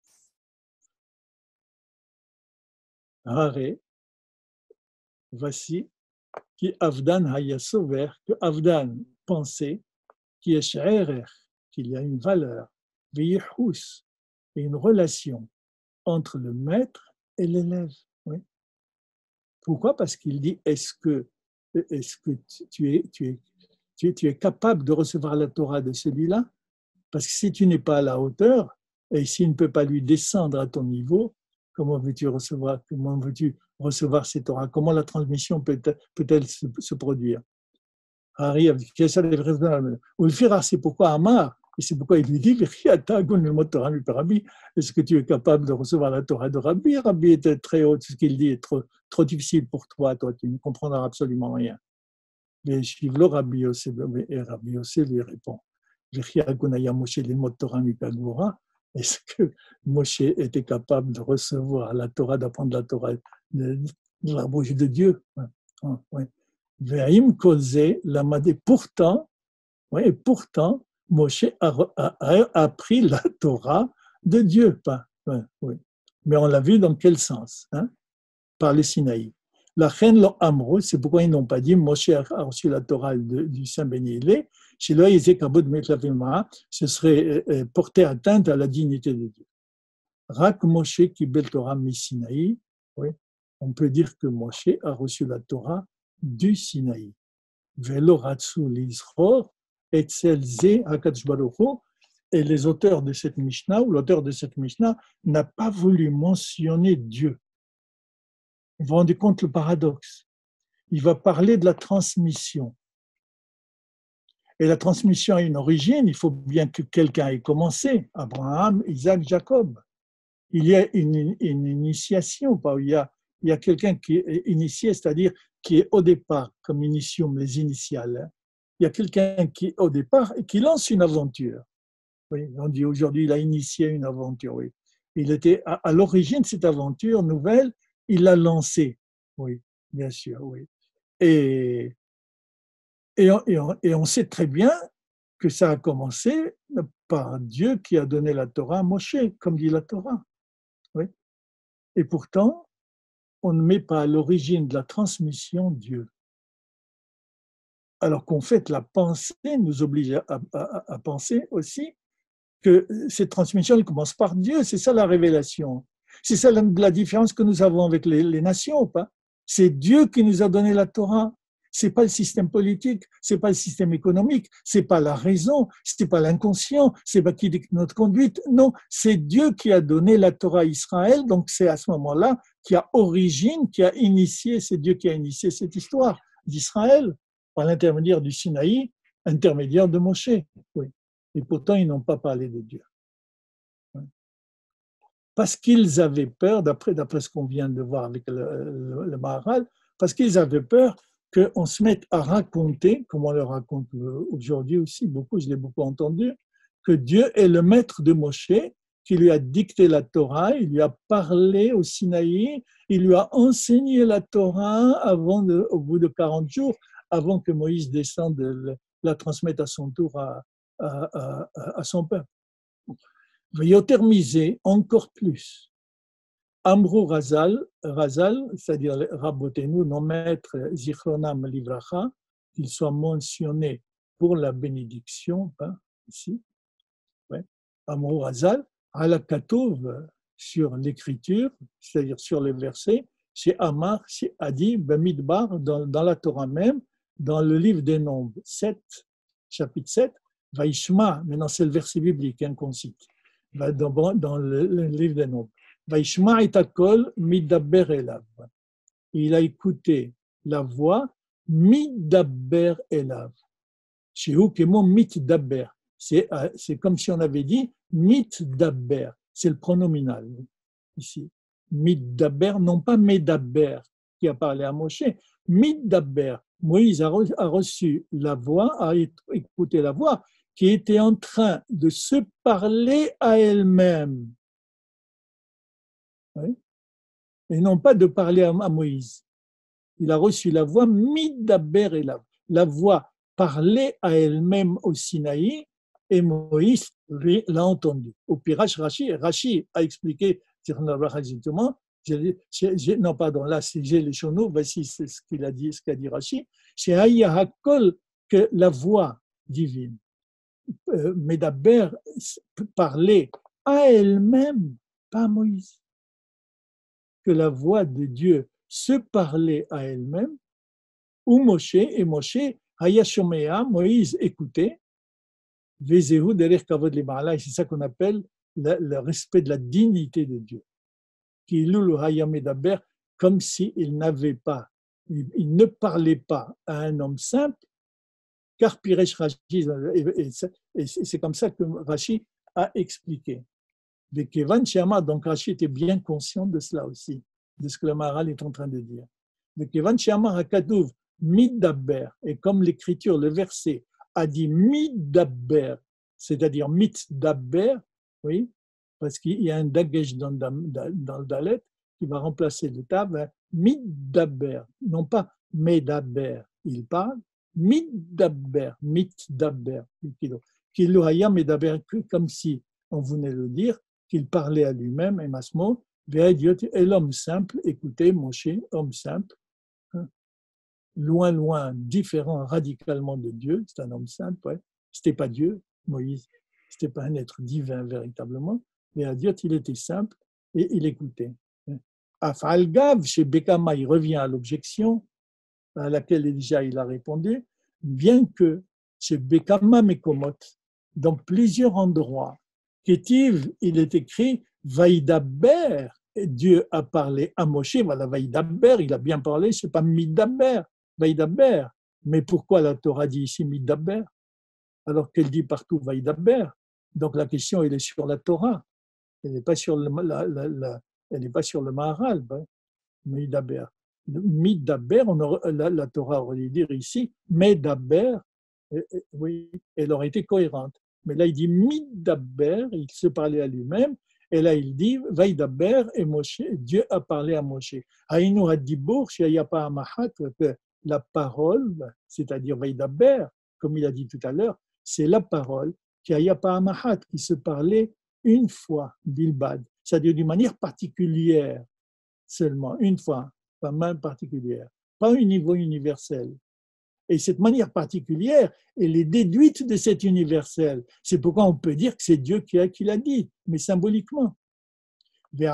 Haré, voici, qui Avdan haya sover, que Avdan pensait qu'il y a une valeur, veichus, et une relation entre le maître et l'élève. Oui. Pourquoi? Parce qu'il dit, est-ce que, est-ce que tu, es, tu, es, tu, es, tu es capable de recevoir la Torah de celui-là? Parce que si tu n'es pas à la hauteur, et s'il ne peut pas lui descendre à ton niveau, comment veux-tu recevoir, comment veux-tu recevoir ces Torahs? Comment la transmission peut-elle, peut-elle se, se produire? Harry, c'est pourquoi Amar, et c'est pourquoi il lui dit, est-ce que tu es capable de recevoir la Torah de Rabbi? Rabbi était très haut, ce qu'il dit est trop, trop difficile pour toi, toi tu ne comprendras absolument rien. Mais Shivlo Rabbi Yossé, et Rabbi Yossé lui répond, est-ce que Moshe était capable de recevoir la Torah, d'apprendre la Torah de, de la bouche de Dieu? Ouais. Pourtant, ouais, pourtant, Moshe a, a, a appris la Torah de Dieu. Pas, ouais, ouais. Mais on l'a vu dans quel sens? Hein? Par le Sinaï. La reine lo amro, c'est pourquoi ils n'ont pas dit Moshe a reçu la Torah de, du Saint béni il est. Chez lui, ce serait euh, porter atteinte à la dignité de Dieu. Rak Moshe qui bel Torah mi Sinaï. Oui. On peut dire que Moshe a reçu la Torah du Sinaï. Velo ratsu l'Isror, etzel ze hakadosh baruch hu. Et les auteurs de cette Mishnah, ou l'auteur de cette Mishnah, n'a pas voulu mentionner Dieu. Vous vous rendez compte le paradoxe? Il va parler de la transmission. Et la transmission a une origine, il faut bien que quelqu'un ait commencé. Abraham, Isaac, Jacob. Il y a une, une initiation, il y a, il y a quelqu'un qui est initié, c'est-à-dire qui est au départ, comme initium, les initiales. Il y a quelqu'un qui est au départ et qui lance une aventure. Oui, on dit aujourd'hui, il a initié une aventure. Oui. Il était à, à l'origine de cette aventure nouvelle, il l'a lancée. Oui, bien sûr, oui. Et, et, on, et, on, et on sait très bien que ça a commencé par Dieu qui a donné la Torah à Moshe, comme dit la Torah. Oui. Et pourtant, on ne met pas à l'origine de la transmission Dieu. Alors qu'en fait, la pensée nous oblige à, à, à penser aussi que cette transmission elle commence par Dieu. C'est ça la révélation. C'est ça la, la différence que nous avons avec les, les nations ou pas. C'est Dieu qui nous a donné la Torah. C'est pas le système politique, c'est pas le système économique, c'est pas la raison, c'est pas l'inconscient, c'est pas qui dicte notre conduite. Non, c'est Dieu qui a donné la Torah à Israël. Donc c'est à ce moment-là qui a origine, qui a initié, c'est Dieu qui a initié cette histoire d'Israël par l'intermédiaire du Sinaï, intermédiaire de Moshe. Oui. Et pourtant, ils n'ont pas parlé de Dieu. Parce qu'ils avaient peur, d'après, d'après ce qu'on vient de voir avec le, le, le Maharal, parce qu'ils avaient peur qu'on se mette à raconter, comme on le raconte aujourd'hui aussi, beaucoup, je l'ai beaucoup entendu, que Dieu est le maître de Moshe, qui lui a dicté la Torah, il lui a parlé au Sinaï, il lui a enseigné la Torah avant de, au bout de quarante jours, avant que Moïse descende, la transmette à son tour à, à, à, à son peuple. Yotermisé encore plus. Amrou Razal, Razal, c'est-à-dire Rabotenu, nos maîtres Zichronam Livracha, qu'ils soient mentionnés pour la bénédiction, hein, ici. Ouais. Amrou Razal, Alakatouv, sur l'écriture, c'est-à-dire sur les versets, chez Amar, chez Adi, Bamidbar, dans, dans la Torah même, dans le livre des Nombres, sept, chapitre sept, Vaishma, maintenant c'est le verset biblique hein, qu'on cite, dans, dans le, le livre des Nombres. Vaishma et akol midaber elav. Il a écouté la voix midaber elav. Chez où que mot mitdaber. C'est, c'est comme si on avait dit mitdaber. C'est le pronominal ici. Mitdaber, non pas medaber qui a parlé à Moshe. Mitdaber. Moïse a reçu la voix, a écouté la voix qui était en train de se parler à elle-même. Oui. Et non pas de parler à, à Moïse. Il a reçu la voix Midaber Elav. La voix parlait à elle-même au Sinaï et Moïse l'a entendu. Au Pirache, Rashi, Rashi a expliqué, exactement, non, pardon, là, c'est j'ai les chonos, voici ce qu'il a dit, ce qu'a dit Rashi, c'est Aya Hakol, que la voix divine, euh, Medaber, parlait à elle-même, pas à Moïse. Que la voix de Dieu se parlait à elle-même, ou Moshe, et Moshe, Haya Shomea, Moïse écoutait, Vezehu derech kavod li'ma'ala, et c'est ça qu'on appelle le, le respect de la dignité de Dieu. Kilulu Haya Medaber, comme s'il n'avait pas, il, il ne parlait pas à un homme simple, car Piresh Rashi, et, et, et c'est comme ça que Rashi a expliqué. De Kevan Shama, donc Rashi était bien conscient de cela aussi, de ce que le Maharal est en train de dire. De Kevan Shama Hakadouv, Midaber, et comme l'écriture, le verset a dit Midaber, c'est-à-dire Mitdaber, oui, parce qu'il y a un dagesh dans, dans le dalet qui va remplacer le tab, Midaber, non pas Medaber, il parle, Midaber, Mitdaber, Kilohaya Medaber, comme si on venait de le dire, qu'il parlait à lui-même, et Masmo, et l'homme simple, écoutez, Moshe, homme simple, hein, loin, loin, différent radicalement de Dieu, c'est un homme simple, ouais. C'était pas Dieu, Moïse, c'était pas un être divin véritablement, mais à Dieu, il était simple et il écoutait. Afalgav, chez Bekama, il revient à l'objection à laquelle déjà il a répondu, bien que chez Bekama Mekomot, dans plusieurs endroits, Kétiv, il est écrit Vaïdaber, Dieu a parlé à Moshe, voilà, Vaïdaber, il a bien parlé, c'est pas Midaber, Vaïdaber. Mais pourquoi la Torah dit ici Midaber, alors qu'elle dit partout Vaïdaber? Donc la question, elle est sur la Torah, elle n'est pas sur le, la, la, la, elle n'est pas sur le Maharal, ben, Midaber. Midaber, on aurait, la, la Torah aurait dû dire ici, Medaber, oui, elle aurait été cohérente. Mais là, il dit Midaber, il se parlait à lui-même, et là, il dit Vaïdaber, et Moshe, Dieu a parlé à Moshe. Aïnou Hadibur, Shiayapa Amahat, que la parole, c'est-à-dire Vaïdaber, comme il a dit tout à l'heure, c'est la parole qui Ayapa Amahat, qui se parlait une fois, Bilbad, c'est-à-dire d'une manière particulière seulement, une fois, pas mal particulière, pas un niveau universel. Et cette manière particulière, elle est déduite de cet universel. C'est pourquoi on peut dire que c'est Dieu qui, a, qui l'a dit, mais symboliquement. Et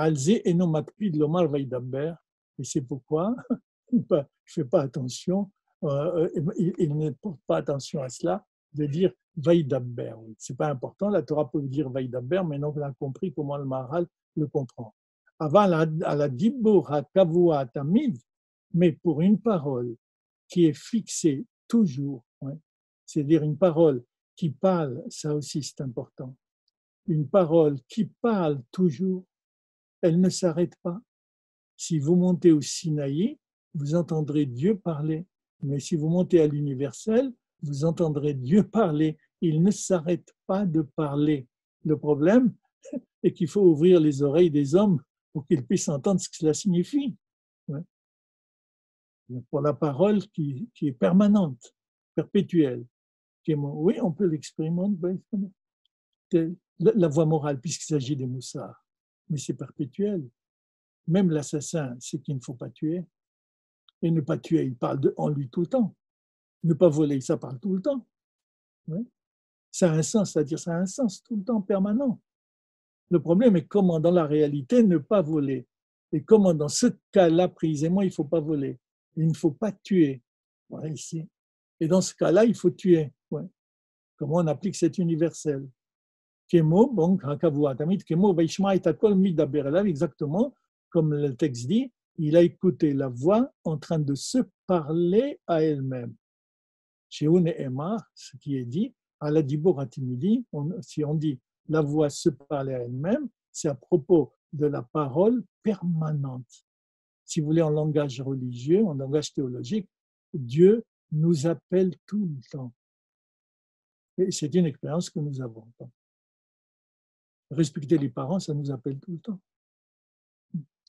c'est pourquoi je ne fais pas attention, euh, il, il ne porte pas attention à cela, de dire Vaïdaber. Ce n'est pas important, la Torah peut dire Vaïdaber, mais non, on a compris comment le Maharal le comprend. Avant à la Dibur HaKavua Tamid, mais pour une parole qui est fixée toujours, ouais, c'est-à-dire une parole qui parle, ça aussi c'est important, une parole qui parle toujours, elle ne s'arrête pas. Si vous montez au Sinaï, vous entendrez Dieu parler, mais si vous montez à l'universel, vous entendrez Dieu parler. Il ne s'arrête pas de parler. Le problème est qu'il faut ouvrir les oreilles des hommes pour qu'ils puissent entendre ce que cela signifie. Ouais. Pour la parole qui, qui est permanente, perpétuelle. Qui est, oui, on peut l'expérimenter. La, la voie morale, puisqu'il s'agit des moussards. Mais c'est perpétuel. Même l'assassin, c'est qu'il ne faut pas tuer. Et ne pas tuer, il parle de, en lui tout le temps. Ne pas voler, ça parle tout le temps. Oui. Ça a un sens, c'est-à-dire ça a un sens tout le temps, permanent. Le problème est comment, dans la réalité, ne pas voler. Et comment, dans ce cas-là, précisément, il ne faut pas voler. Il ne faut pas tuer. Voilà, ici. Et dans ce cas-là, il faut tuer. Ouais. Comment on applique cet universel? Kemo, bon, Kemo, Vaishma et Akol Midaber, exactement comme le texte dit, il a écouté la voix en train de se parler à elle-même. Chez Une Emma, ce qui est dit, à la Dibor Atimidi, si on dit la voix se parler à elle-même, c'est à propos de la parole permanente. Si vous voulez, en langage religieux, en langage théologique, Dieu nous appelle tout le temps. Et c'est une expérience que nous avons. Respecter les parents, ça nous appelle tout le temps.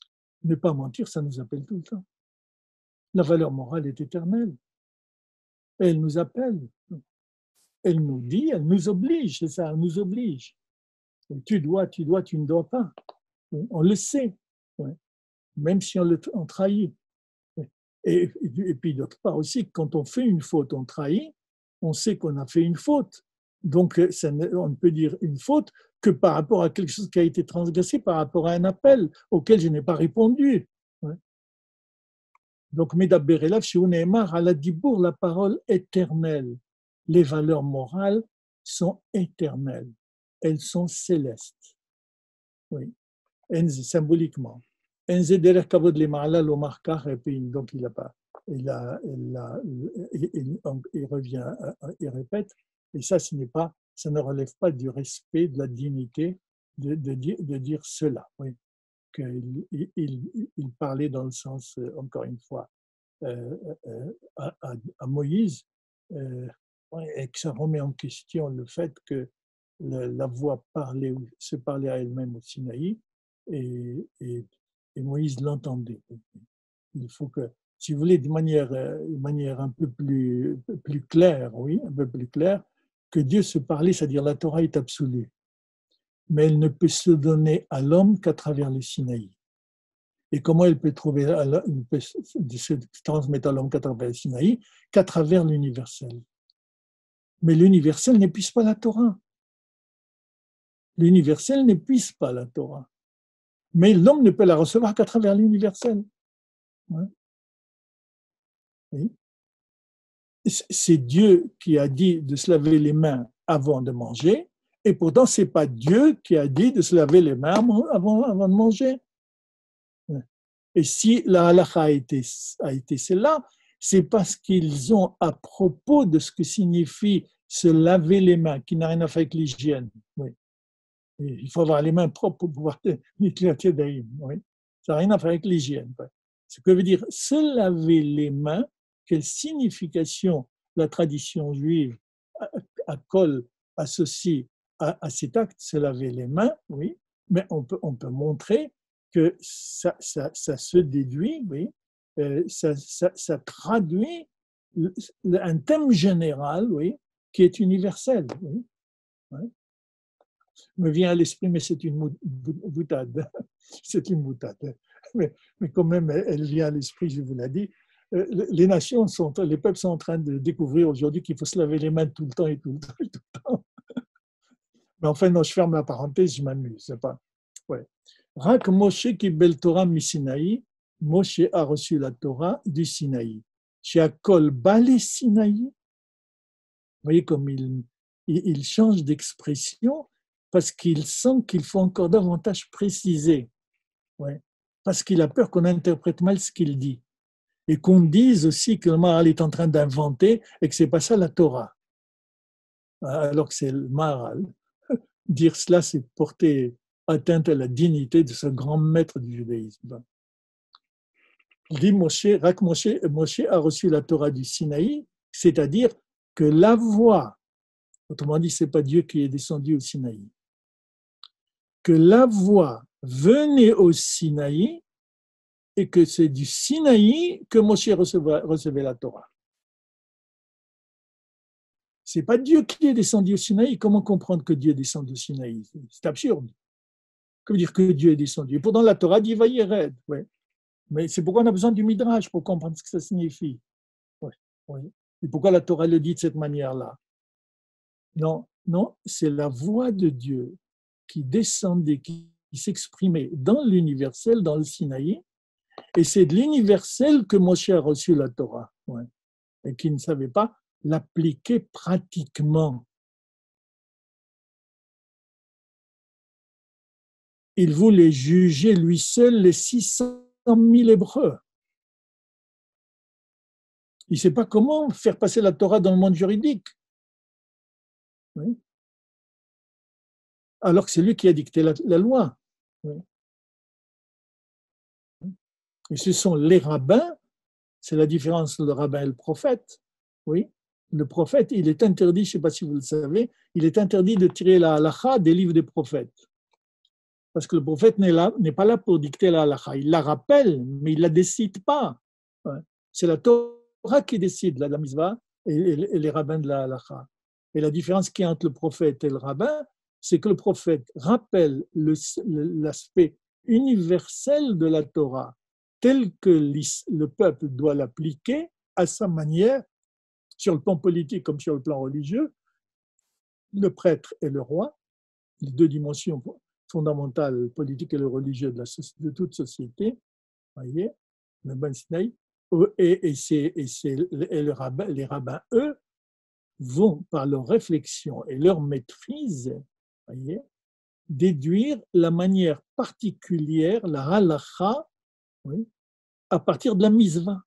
Ne pas mentir, ça nous appelle tout le temps. La valeur morale est éternelle. Elle nous appelle. Elle nous dit, elle nous oblige, c'est ça, elle nous oblige. Tu dois, tu dois, tu ne dois pas. On le sait, même si on le on trahit. Et, et puis d'autre part aussi, quand on fait une faute, on trahit, on sait qu'on a fait une faute. Donc ça, on ne peut dire une faute que par rapport à quelque chose qui a été transgressé, par rapport à un appel auquel je n'ai pas répondu. Donc, Medaber Elav, chez Uneemar, ala Dibour, la parole éternelle. Les valeurs morales sont éternelles. Elles sont célestes. Oui, symboliquement. Enze derech kavod le ma'ala lo markar, et puis donc il a pas, il a, il a, il, il, il revient, il répète, et ça, ce n'est pas, ça ne relève pas du respect, de la dignité de, de, dire, de dire cela. Oui, qu'il il, il, il parlait dans le sens, encore une fois, euh, euh, à, à, à Moïse, euh, et que ça remet en question le fait que le, la voix parlait, se parlait à elle-même au Sinaï, et, et et Moïse l'entendait. Il faut que, si vous voulez, de manière, de manière un peu plus, plus claire, oui, un peu plus claire, que Dieu se parlait, c'est-à-dire la Torah est absolue, mais elle ne peut se donner à l'homme qu'à travers le Sinaï. Et comment elle peut trouver, elle peut se transmettre à l'homme qu'à travers le Sinaï, qu'à travers l'universel. Mais l'universel n'épuise pas la Torah. L'universel n'épuise pas la Torah. Mais l'homme ne peut la recevoir qu'à travers l'universel. Oui. C'est Dieu qui a dit de se laver les mains avant de manger, et pourtant, ce n'est pas Dieu qui a dit de se laver les mains avant, avant de manger. Et si la halakha a été, a été celle-là, c'est parce qu'ils ont, à propos de ce que signifie se laver les mains, qui n'a rien à faire avec l'hygiène. Oui. Il faut avoir les mains propres pour pouvoir nettoyer. Oui. Ça n'a rien à faire avec l'hygiène. Ce que veut dire se laver les mains, quelle signification la tradition juive accole, associe à, à cet acte, se laver les mains, oui, mais on peut, on peut montrer que ça, ça, ça se déduit, oui, euh, ça, ça, ça traduit un thème général, oui, qui est universel. Oui. Ouais. Me vient à l'esprit, mais c'est une boutade. C'est une boutade. Mais, mais quand même, elle vient à l'esprit, je vous l'ai dit. Les nations sont, les peuples sont en train de découvrir aujourd'hui qu'il faut se laver les mains tout le temps et tout le temps et tout le temps. Mais enfin, non, je ferme la parenthèse, je m'amuse. C'est pas. Ouais. Rak Moshe qui bel Torah mi Sinaï, Moshe a reçu la Torah du Sinaï. Chez Akol Balé Sinaï, vous voyez comme il, il change d'expression parce qu'il sent qu'il faut encore davantage préciser. Ouais. Parce qu'il a peur qu'on interprète mal ce qu'il dit. Et qu'on dise aussi que le Maharal est en train d'inventer et que ce n'est pas ça la Torah. Alors que c'est le Maharal. Dire cela, c'est porter atteinte à la dignité de ce grand maître du judaïsme. Dit Moshe, Rak Moshe, Moshe a reçu la Torah du Sinaï, c'est-à-dire que la voix, autrement dit, ce n'est pas Dieu qui est descendu au Sinaï, que la voix venait au Sinaï et que c'est du Sinaï que Moshe recevait, recevait la Torah. Ce n'est pas Dieu qui est descendu au Sinaï. Comment comprendre que Dieu est descendu au Sinaï? C'est absurde. Que veut dire que Dieu est descendu? Et pourtant, la Torah dit Vayered. Ouais. Mais c'est pourquoi on a besoin du Midrash pour comprendre ce que ça signifie. Ouais. Ouais. Et pourquoi la Torah le dit de cette manière-là? Non, non, c'est la voix de Dieu qui descendait, qui s'exprimait dans l'universel, dans le Sinaï, et c'est de l'universel que Moshe a reçu la Torah, ouais, et qui ne savait pas l'appliquer pratiquement. Il voulait juger lui seul les six cent mille Hébreux. Il ne sait pas comment faire passer la Torah dans le monde juridique. Oui. Alors que c'est lui qui a dicté la, la loi. Oui. Et ce sont les rabbins, c'est la différence entre le rabbin et le prophète. Oui. Le prophète, il est interdit, je ne sais pas si vous le savez, il est interdit de tirer la halakha des livres des prophètes. Parce que le prophète n'est là, n'est pas là pour dicter la halakha. Il la rappelle, mais il ne la décide pas. C'est la Torah qui décide, la, la mitzvah, et, et, et les rabbins de la halakha. Et la différence qu'il y a entre le prophète et le rabbin, c'est que le prophète rappelle le, l'aspect universel de la Torah, tel que le peuple doit l'appliquer à sa manière, sur le plan politique comme sur le plan religieux, le prêtre et le roi, les deux dimensions fondamentales, politique et le religieux de, la, de toute société, voyez, le Ben Sinaï, et, et, c'est, et, c'est, et le rabbin, les rabbins, eux, vont, par leur réflexion et leur maîtrise, voyez, déduire la manière particulière, la halakha, oui, à partir de la mitzvah.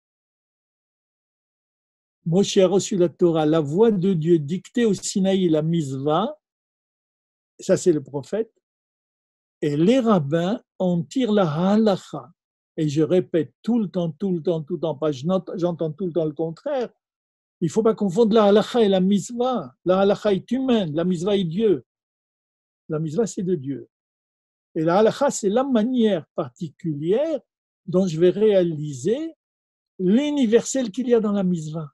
Moshe a reçu la Torah, la voix de Dieu dictée au Sinaï, la mitzvah, ça c'est le prophète, et les rabbins en tirent la halakha. Et je répète tout le temps, tout le temps, tout le temps, pas j'entends tout le temps le contraire. Il ne faut pas confondre la halakha et la mitzvah. La halakha est humaine, la mitzvah est Dieu. La mitzvah, c'est de Dieu. Et la halakha, c'est la manière particulière dont je vais réaliser l'universel qu'il y a dans la mitzvah.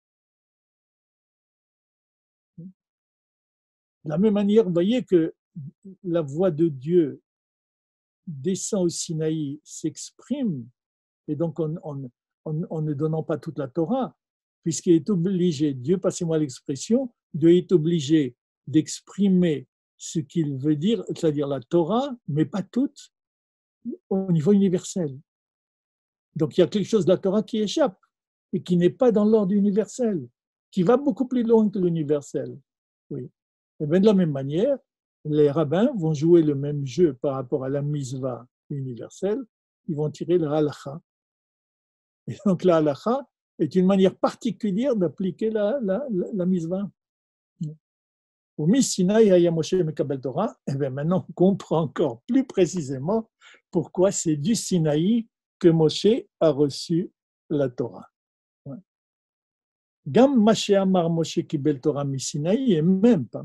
De la même manière, vous voyez que la voix de Dieu descend au Sinaï, s'exprime, et donc en, en, en, en ne donnant pas toute la Torah, puisqu'il est obligé, Dieu, passez-moi l'expression, Dieu est obligé d'exprimer ce qu'il veut dire, c'est-à-dire la Torah, mais pas toute, au niveau universel. Donc il y a quelque chose de la Torah qui échappe et qui n'est pas dans l'ordre universel, qui va beaucoup plus loin que l'universel. Oui. Et bien de la même manière, les rabbins vont jouer le même jeu par rapport à la mitzvah universelle, ils vont tirer la halakha. Et donc la halakha est une manière particulière d'appliquer la, la, la, la mitzvah. Au Missinaï Haya Moshe Mekabel Torah, et bien maintenant on comprend encore plus précisément pourquoi c'est du Sinaï que Moshe a reçu la Torah. Gam Mashe Amar Moshe Kibel Torah Missinaï, et même pas.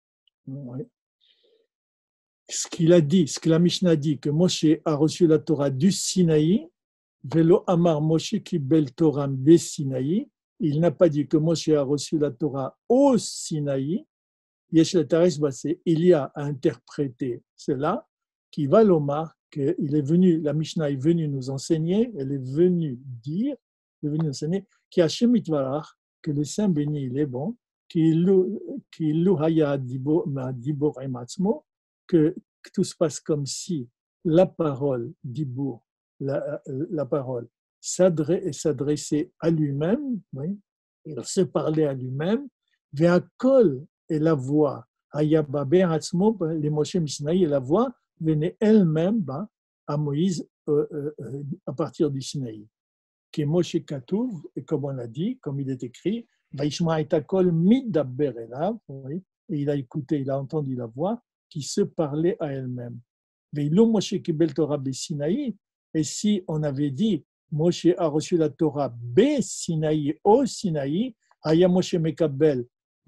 Ce qu'il a dit, ce que la Mishnah dit, que Moshe a reçu la Torah du Sinaï, Velo Amar Moshe Kibel Torah be Sinaï, il n'a pas dit que Moshe a reçu la Torah au Sinaï. Yesh Tares, il y a à interpréter cela, qui va l'omar, qu'il est venu, la Mishnah est venue nous enseigner, elle est venue dire, elle est venue nous enseigner, qui a Shemit Varach, que le Saint béni, il est bon, qui lou haya dibor ematzmo, que tout se passe comme si la parole, dibor, la, la parole, s'adressait à lui-même, oui, il se parlait à lui-même, ve'akol, et la voix, Hayaba Be'atzmo, les Moshe Sinaï, et la voix venait elle-même bah, à Moïse euh, euh, à partir du Sinaï. Qui est Moshe Katouv, et comme on l'a dit, comme il est écrit, Vaishma et Akol Midaber Elav, et il a écouté, il a entendu la voix qui se parlait à elle-même. Veilo Moshe Kibel Torah Be Sinaï, et si on avait dit Moshe a reçu la Torah Be Sinaï, au Sinaï, Haya Moshe Mekabel,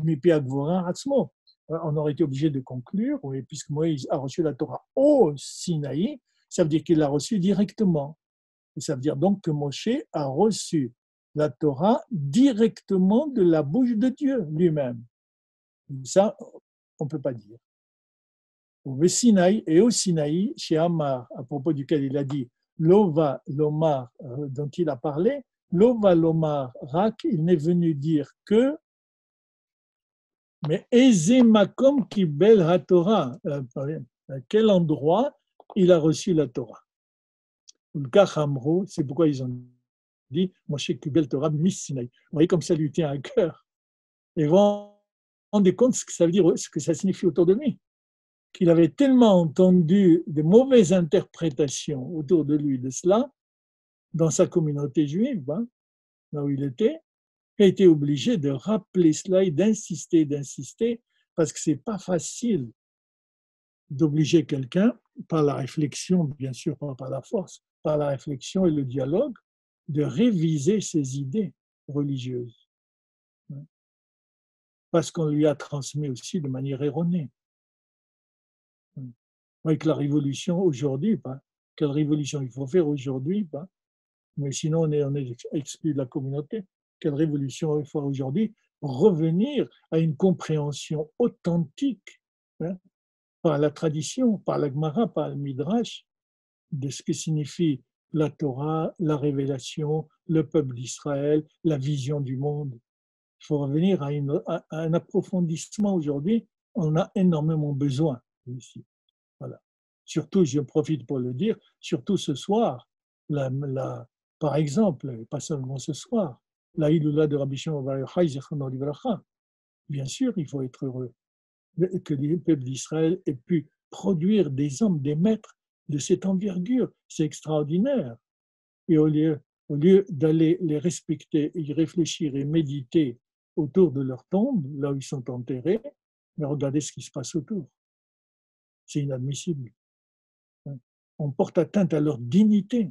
on aurait été obligé de conclure, oui, puisque Moïse a reçu la Torah au Sinaï, ça veut dire qu'il l'a reçu directement. Et ça veut dire donc que Moshe a reçu la Torah directement de la bouche de Dieu lui-même. Ça, on ne peut pas dire. Au Sinaï et au Sinaï, chez Amar, à propos duquel il a dit Lova Lomar, dont il a parlé, Lova Lomar Rak, il n'est venu dire que mais Eze Makom Kibel HaTorah, à quel endroit il a reçu la Torah. C'est pourquoi ils ont dit Moshe Kibel Torah Missinaï. Vous voyez comme ça lui tient à cœur. Et vous vous rendez compte ce que ça veut dire, ce que ça signifie autour de lui. Qu'il avait tellement entendu de mauvaises interprétations autour de lui de cela, dans sa communauté juive, hein, là où il était, a été obligé de rappeler cela et d'insister, d'insister, parce que ce n'est pas facile d'obliger quelqu'un, par la réflexion, bien sûr, pas par la force, par la réflexion et le dialogue, de réviser ses idées religieuses. Parce qu'on lui a transmis aussi de manière erronée. Avec la révolution aujourd'hui, pas. Quelle révolution il faut faire aujourd'hui, pas. Mais sinon, on est, on est exclu de la communauté. Quelle révolution il faut aujourd'hui pour revenir à une compréhension authentique, hein, par la tradition, par la Gemara, par le Midrash, de ce que signifie la Torah, la révélation, le peuple d'Israël, la vision du monde. Il faut revenir à, une, à un approfondissement aujourd'hui. On a énormément besoin ici. Voilà. Surtout, je profite pour le dire, surtout ce soir, la, la, par exemple, pas seulement ce soir, la Iloula de Rabbi Shimon bar Yochai Zichrono Livracha. Bien sûr, il faut être heureux que le peuple d'Israël ait pu produire des hommes, des maîtres de cette envergure. C'est extraordinaire. Et au lieu, au lieu d'aller les respecter, y réfléchir et méditer autour de leur tombe, là où ils sont enterrés, mais regardez ce qui se passe autour. C'est inadmissible. On porte atteinte à leur dignité.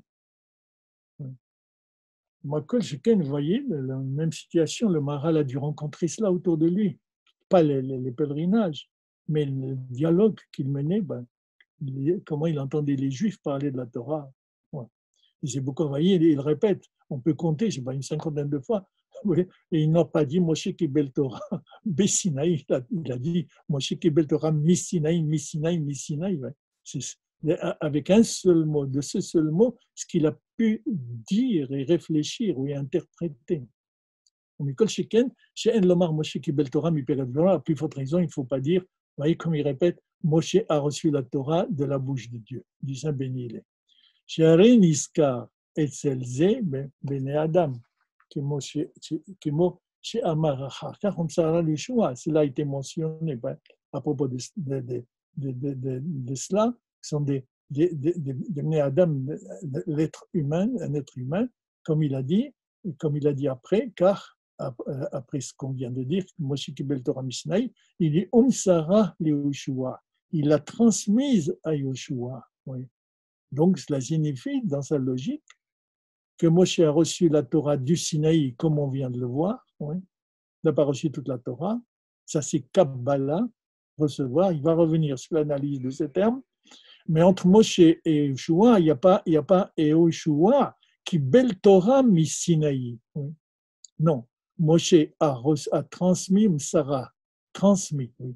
Michael Sheken, vous voyez, la même situation, le Maharal a dû rencontrer cela autour de lui. Pas les, les, les pèlerinages, mais le dialogue qu'il menait, ben, comment il entendait les Juifs parler de la Torah. Ouais. C'est beaucoup, vous voyez, il répète, on peut compter, je sais pas, une cinquantaine de fois, oui, et il n'a pas dit Moshe Kibel Torah, Bessinaï, il a, il a dit Moshe Kibel Torah, Missinaï, Missinaï, Missinaï. Ouais. Avec un seul mot, de ce seul mot, ce qu'il a pu dire et réfléchir ou interpréter. Mikol Sheken, chez En Lomar Moshe Kibel Torah, mi Peret Torah, à plus forte raison, il ne faut pas dire, vous voyez, comme il répète, Moshe a reçu la Torah de la bouche de Dieu, du Saint béni il est. Chez Aré Niskar, Etzelze, Bene Adam, qui Moshe, chez Amar Achar, comme ça, le choix, cela a été mentionné ben, à propos de, de, de, de, de, de, de cela, qui sont des, des, des, des, des Adam, l'être humain, un être humain, comme il a dit, comme il a dit après, car après ce qu'on vient de dire, Moshe Kibel Torah Mishnai, il dit Umsara le Yoshua, il l'a transmise à Yoshua. Oui. Donc cela signifie, dans sa logique, que Moshe a reçu la Torah du Sinaï, comme on vient de le voir. Oui. Il n'a pas reçu toute la Torah. Ça, c'est Kabbalah, recevoir. Il va revenir sur l'analyse de ces termes. Mais entre Moshe et Yoshua, il n'y a pas, il n'y a pas et Yoshua qui bel Torah mi Sinaï. Oui. Non, Moshe a, reçu, a transmis Sarah, transmis. Oui.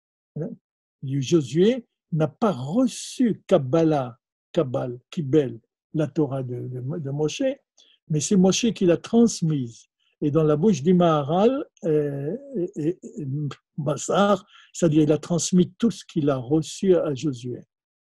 Josué n'a pas reçu Kabbalah, Kabbal, Kibel, la Torah de, de, de Moshe, mais c'est Moshe qui l'a transmise. Et dans la bouche du Maharal, euh, et, et, Bassar, c'est-à-dire il a transmis tout ce qu'il a reçu à Josué.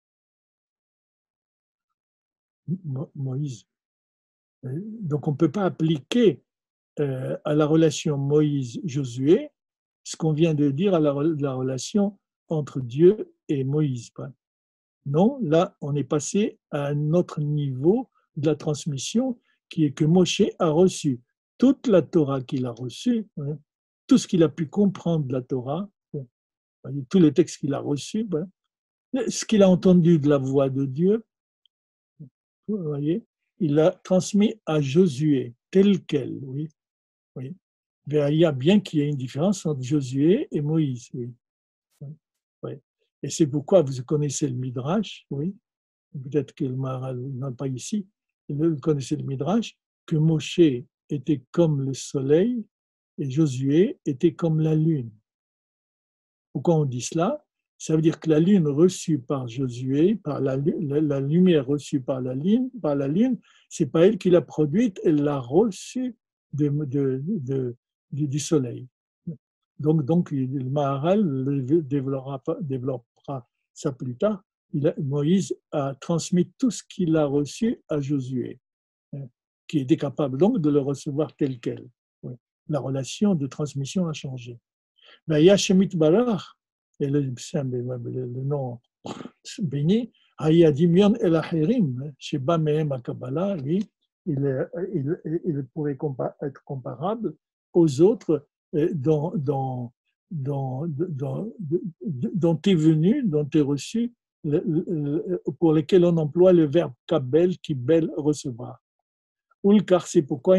Mo, Moïse. Donc on ne peut pas appliquer euh, à la relation Moïse-Josué ce qu'on vient de dire à la, la relation entre Dieu et Moïse. Non, là, on est passé à un autre niveau de la transmission qui est que Moshe a reçu toute la Torah qu'il a reçue, hein, tout ce qu'il a pu comprendre de la Torah, hein, tous les textes qu'il a reçus, hein, ce qu'il a entendu de la voix de Dieu, vous voyez, il l'a transmis à Josué, tel quel, oui. oui. Mais il y a bien qu'il y ait une différence entre Josué et Moïse, oui. oui. Et c'est pourquoi vous connaissez le Midrash, oui. Peut-être que le Maharal n'est pas ici, vous connaissez le Midrash, que Moshe était comme le soleil et Josué était comme la lune. Pourquoi on dit cela? Ça veut dire que la lune reçue par Josué, par la, la, la lumière reçue par la lune, par la lune, c'est pas elle qui l'a produite, elle l'a reçue de, de, de, de, du soleil. Donc, donc le Maharal développera, développera ça plus tard. Il a, Moïse a transmis tout ce qu'il a reçu à Josué, hein, qui était capable donc de le recevoir tel quel. Ouais. La relation de transmission a changé. Ben, Yashemit Barach, et le, le, le nom béni, Hayadimion El Achirim, Sheba Mehem HaKabbalah, lui, il, il, il pourrait être comparable aux autres dont, dont, dont, dont, dont est venu, dont est reçu, pour lesquels on emploie le verbe kabel, kibel, recevoir. Ou car c'est pourquoi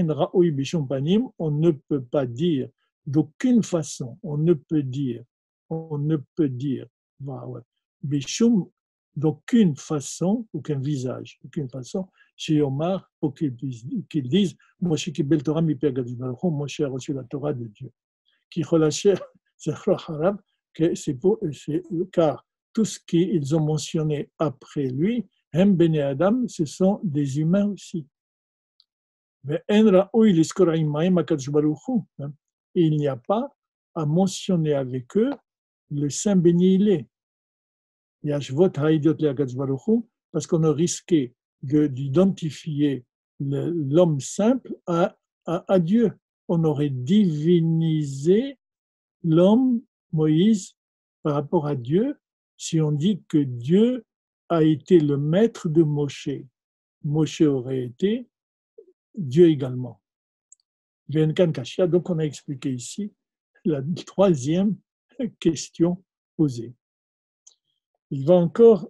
on ne peut pas dire d'aucune façon, on ne peut dire, on ne peut dire, bishum d'aucune façon, aucun visage, aucune façon, chez Omar, pour qu'ils disent Moshe Kibel Torah mi Pi HaKadosh Baruch Hu, Moshe a reçu la Torah de Dieu. Qui relâchait, c'est pour, c'est, car tout ce qu'ils ont mentionné après lui, Hem Bene Adam, ce sont des humains aussi. Mais En Ra'oi Liskor Imaim HaKadosh Baruch Hu, il n'y a pas à mentionner avec eux le Saint béni il est. Yashvot Haïdiot le HaKadosh Baruch Hu, parce qu'on a risqué de, d'identifier le, l'homme simple à, à, à Dieu. On aurait divinisé l'homme, Moïse, par rapport à Dieu, si on dit que Dieu a été le maître de Moshe. Moshe aurait été Dieu également. Donc on a expliqué ici la troisième question posée. Il va encore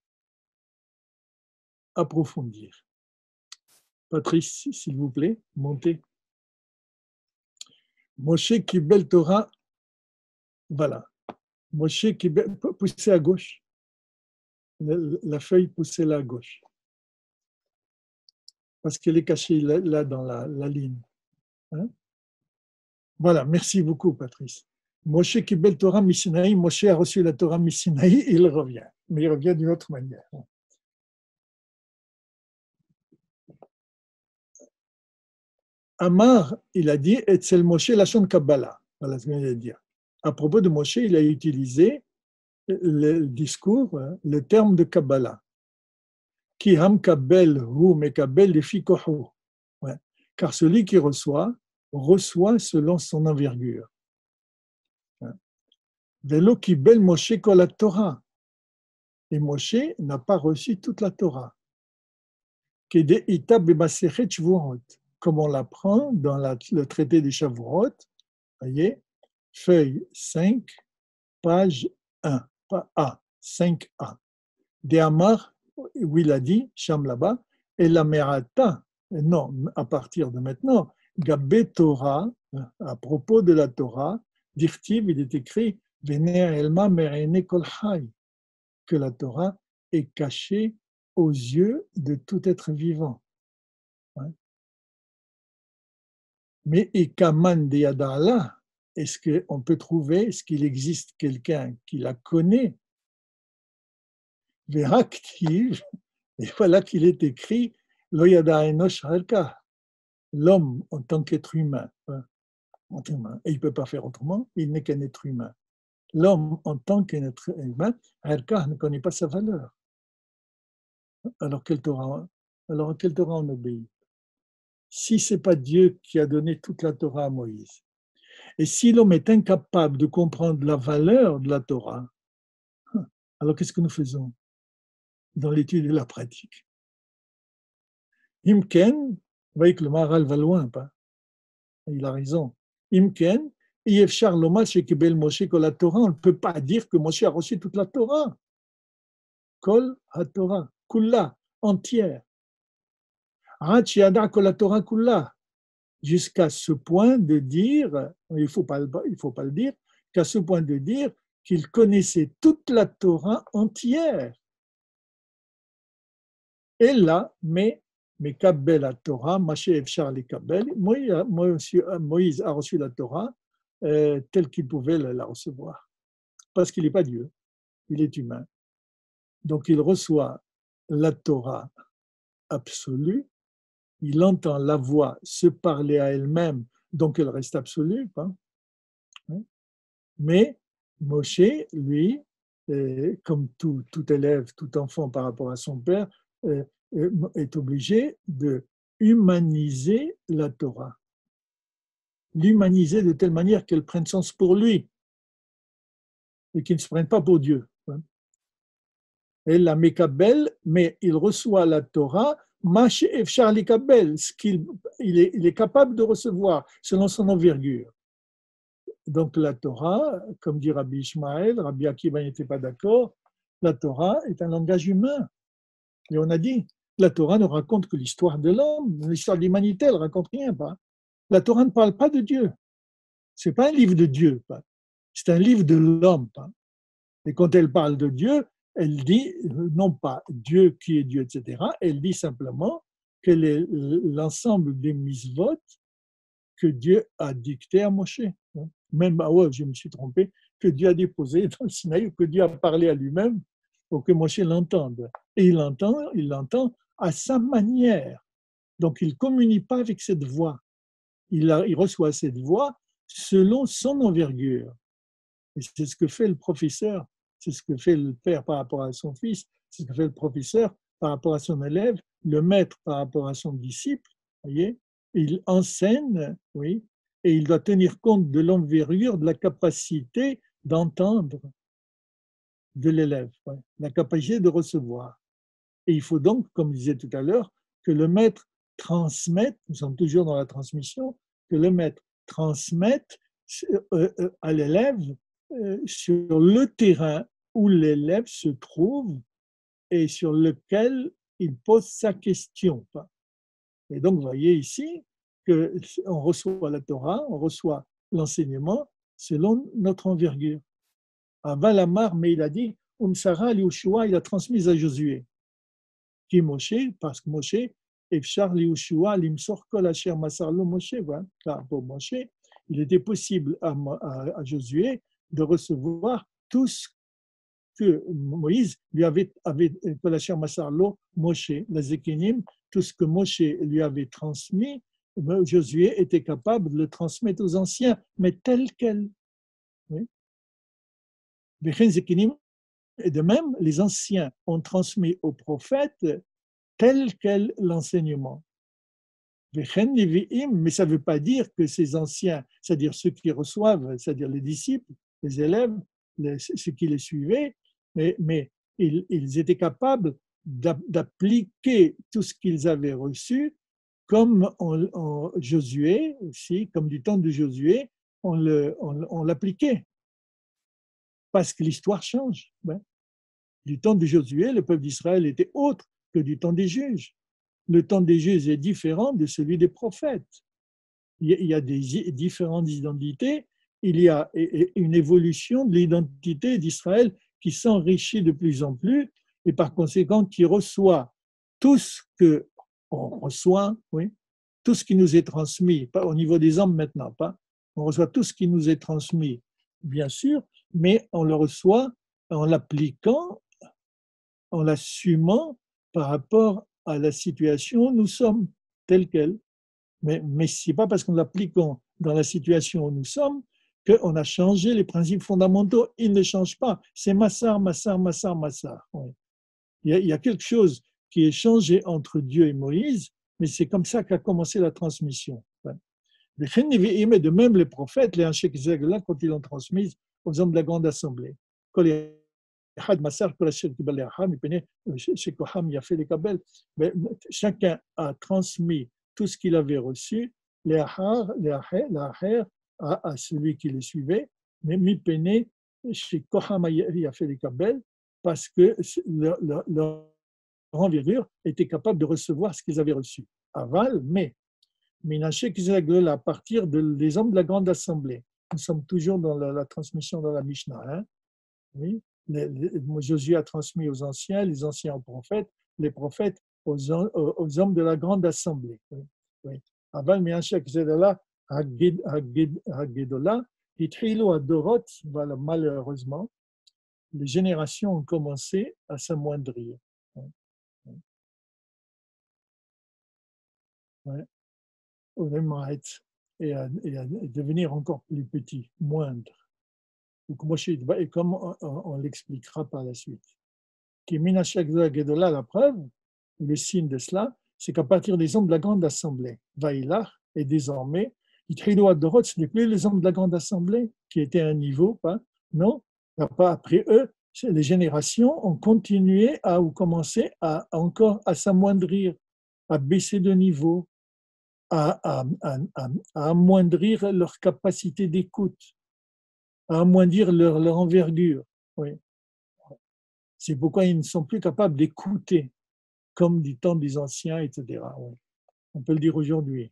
approfondir. Patrice, s'il vous plaît, montez. Moshe Kibel Torah, voilà. Moshe Kibel, poussez à gauche. La feuille, poussez-la à gauche. Parce qu'elle est cachée là, là dans la, la ligne. Hein? Voilà, merci beaucoup, Patrice. Moshe Kibel Torah Misinaï, Moshe a reçu la Torah Misinaï, il revient. Mais il revient d'une autre manière. Amar, il a dit, Etzel Moshe Lachon Kabbalah. Voilà ce que je viens de dire. À propos de Moshe, il a utilisé le discours, le terme de Kabbalah. Ki ham kabel hu mekabel lefi kohu. Car celui qui reçoit, reçoit selon son envergure. Velo kibel Moshe kol Torah. Et Moshe n'a pas reçu toute la Torah. Kede ita b'masechet Shavuot. Comme on l'apprend dans la, le traité des Shavuot, voyez, feuille cinq, page un, A, cinq A. De Amar, où il a dit, Cham là-bas, et la merata, non, à partir de maintenant, Gabé Torah, à propos de la Torah, d'Irtiv, il est écrit, Vene Elma Merene Kol Chai, que la Torah est cachée aux yeux de tout être vivant. Ouais. Mais Ikaman de Yadala, est-ce qu'on peut trouver, est-ce qu'il existe quelqu'un qui la connaît? Veraktiv, et voilà qu'il est écrit, Lo Yada Enosh Halka, l'homme en tant qu'être humain, et il ne peut pas faire autrement, il n'est qu'un être humain. L'homme en tant qu'être humain, Halka ne connaît pas sa valeur. Alors quel Torah, alors quel Torah on obéit? Si ce n'est pas Dieu qui a donné toute la Torah à Moïse, et si l'homme est incapable de comprendre la valeur de la Torah, alors qu'est-ce que nous faisons dans l'étude et la pratique? Imken, vous voyez que le Maharal va loin, pas? Il a raison. Imken, Yefchar Lomar Shekibel Moshe Kol HaTorah, on ne peut pas dire que Moshe a reçu toute la Torah. Kol HaTorah, Kulla, entière. Hach Yada Kol HaTorah Kulla. Jusqu'à ce point de dire, il ne faut pas, il faut pas le dire, qu'à ce point de dire qu'il connaissait toute la Torah entière. Et là, mais, mais Kabel la Torah, Moshe Efchar le Kabel, Moïse a reçu la Torah euh, telle qu'il pouvait la, la recevoir. Parce qu'il n'est pas Dieu, il est humain. Donc il reçoit la Torah absolue, il entend la voix se parler à elle-même, donc elle reste absolue. Hein. Mais Moshe, lui, euh, comme tout, tout élève, tout enfant par rapport à son père, euh, est obligé de humaniser la Torah. L'humaniser de telle manière qu'elle prenne sens pour lui et qu'il ne se prenne pas pour Dieu. Et la Mekabel, mais il reçoit la Torah, Mash Efchar Likabel, ce qu'il il est, il est capable de recevoir selon son envergure. Donc la Torah, comme dit Rabbi Ishmael, Rabbi Akiva n'était pas d'accord, la Torah est un langage humain. Et on a dit, la Torah ne raconte que l'histoire de l'homme, l'histoire de l'humanité, elle ne raconte rien. Pas. La Torah ne parle pas de Dieu. Ce n'est pas un livre de Dieu, pas. C'est un livre de l'homme. Pas. Et quand elle parle de Dieu, Elle dit non pas Dieu qui est Dieu, et cetera. Elle dit simplement que les, l'ensemble des mitzvot que Dieu a dicté à Moshe. Même, ah ouais, je me suis trompé, que Dieu a déposé dans le Sinaï, que Dieu a parlé à lui-même pour que Moshe l'entende. Et il l'entend, il l'entend à sa manière. Donc, il ne communique pas avec cette voix. Il, a, il reçoit cette voix selon son envergure. Et c'est ce que fait le professeur, c'est ce que fait le père par rapport à son fils, c'est ce que fait le professeur par rapport à son élève, le maître par rapport à son disciple. Voyez, il enseigne, oui, et il doit tenir compte de l'envergure, de la capacité d'entendre de l'élève, ouais, la capacité de recevoir. Et il faut donc, comme je disais tout à l'heure, que le maître transmette, nous sommes toujours dans la transmission, que le maître transmette à l'élève sur le terrain où l'élève se trouve et sur lequel il pose sa question. Et donc, vous voyez ici qu'on reçoit la Torah, on reçoit l'enseignement selon notre envergure. Avant la mare, mais il a dit, Umsara Liushua, il a transmis à Josué. Qui Moshe, parce que Moshe, Efshar Liushua, Limsor Kol Asher Masarlo Moshe, voilà. Car pour Moshe, il était possible à, à, à Josué de recevoir tout ce que Moïse lui avait, avait Kol Asher Masarlo Moshe, la Zekinim, tout ce que Moshe lui avait transmis, Josué était capable de le transmettre aux anciens, mais tel quel. Oui. Et de même, les anciens ont transmis aux prophètes tel quel l'enseignement. Mais ça ne veut pas dire que ces anciens, c'est-à-dire ceux qui reçoivent, c'est-à-dire les disciples, les élèves, les, ceux qui les suivaient, mais, mais ils, ils étaient capables d'appliquer tout ce qu'ils avaient reçu, comme en, en Josué aussi, comme du temps de Josué, on, le, on, on l'appliquait. Parce que l'histoire change. Ben. Du temps de Josué, le peuple d'Israël était autre que du temps des juges. Le temps des juges est différent de celui des prophètes. Il y a des différentes identités, il y a une évolution de l'identité d'Israël qui s'enrichit de plus en plus et par conséquent qui reçoit tout ce qu'on reçoit, oui, tout ce qui nous est transmis, pas au niveau des hommes maintenant, pas. On reçoit tout ce qui nous est transmis, bien sûr, mais on le reçoit en l'appliquant, en l'assumant par rapport à la situation où nous sommes, telle qu'elle. Mais, mais ce n'est pas parce qu'on l'applique dans la situation où nous sommes qu'on a changé les principes fondamentaux. Ils ne changent pas. C'est Massar, Massar, Massar, Massar. Oui. Il, y a, il y a quelque chose qui est changé entre Dieu et Moïse, mais c'est comme ça qu'a commencé la transmission. Ouais. De même, les prophètes, les Anshek Zagla, quand ils l'ont transmise aux hommes de la grande assemblée. Chacun a transmis tout ce qu'il avait reçu, l'ahar, l'ahar à celui qui le suivait, mais mi pene chez Koham a fait les kabel parce que leur, leur, leur envergure était capable de recevoir ce qu'ils avaient reçu. Aval, mais Minaché Kizagol à partir de, des hommes de la grande assemblée. Nous sommes toujours dans la, la transmission dans la Mishnah. Hein? Oui. Les, les, Josué a transmis aux anciens, les anciens aux prophètes, les prophètes aux, aux hommes de la grande assemblée. Oui. Aval Minaché Kizagol Hagedola, Itrilo Adorot, voilà, malheureusement, les générations ont commencé à s'amoindrir. Ouais. Et à, et à devenir encore plus petit, moindre. Et comme on, on, on l'expliquera par la suite. La preuve, le signe de cela, c'est qu'à partir des hommes de la grande assemblée, Vaïlach, et désormais, ce n'est plus les hommes de la grande assemblée qui étaient à un niveau, pas, non, pas après eux, les générations ont continué à ou commencé à encore à s'amoindrir, à baisser de niveau, à, à, à, à amoindrir leur capacité d'écoute, à amoindrir leur, leur envergure. Oui. C'est pourquoi ils ne sont plus capables d'écouter, comme du temps des anciens, et cetera. Oui. On peut le dire aujourd'hui.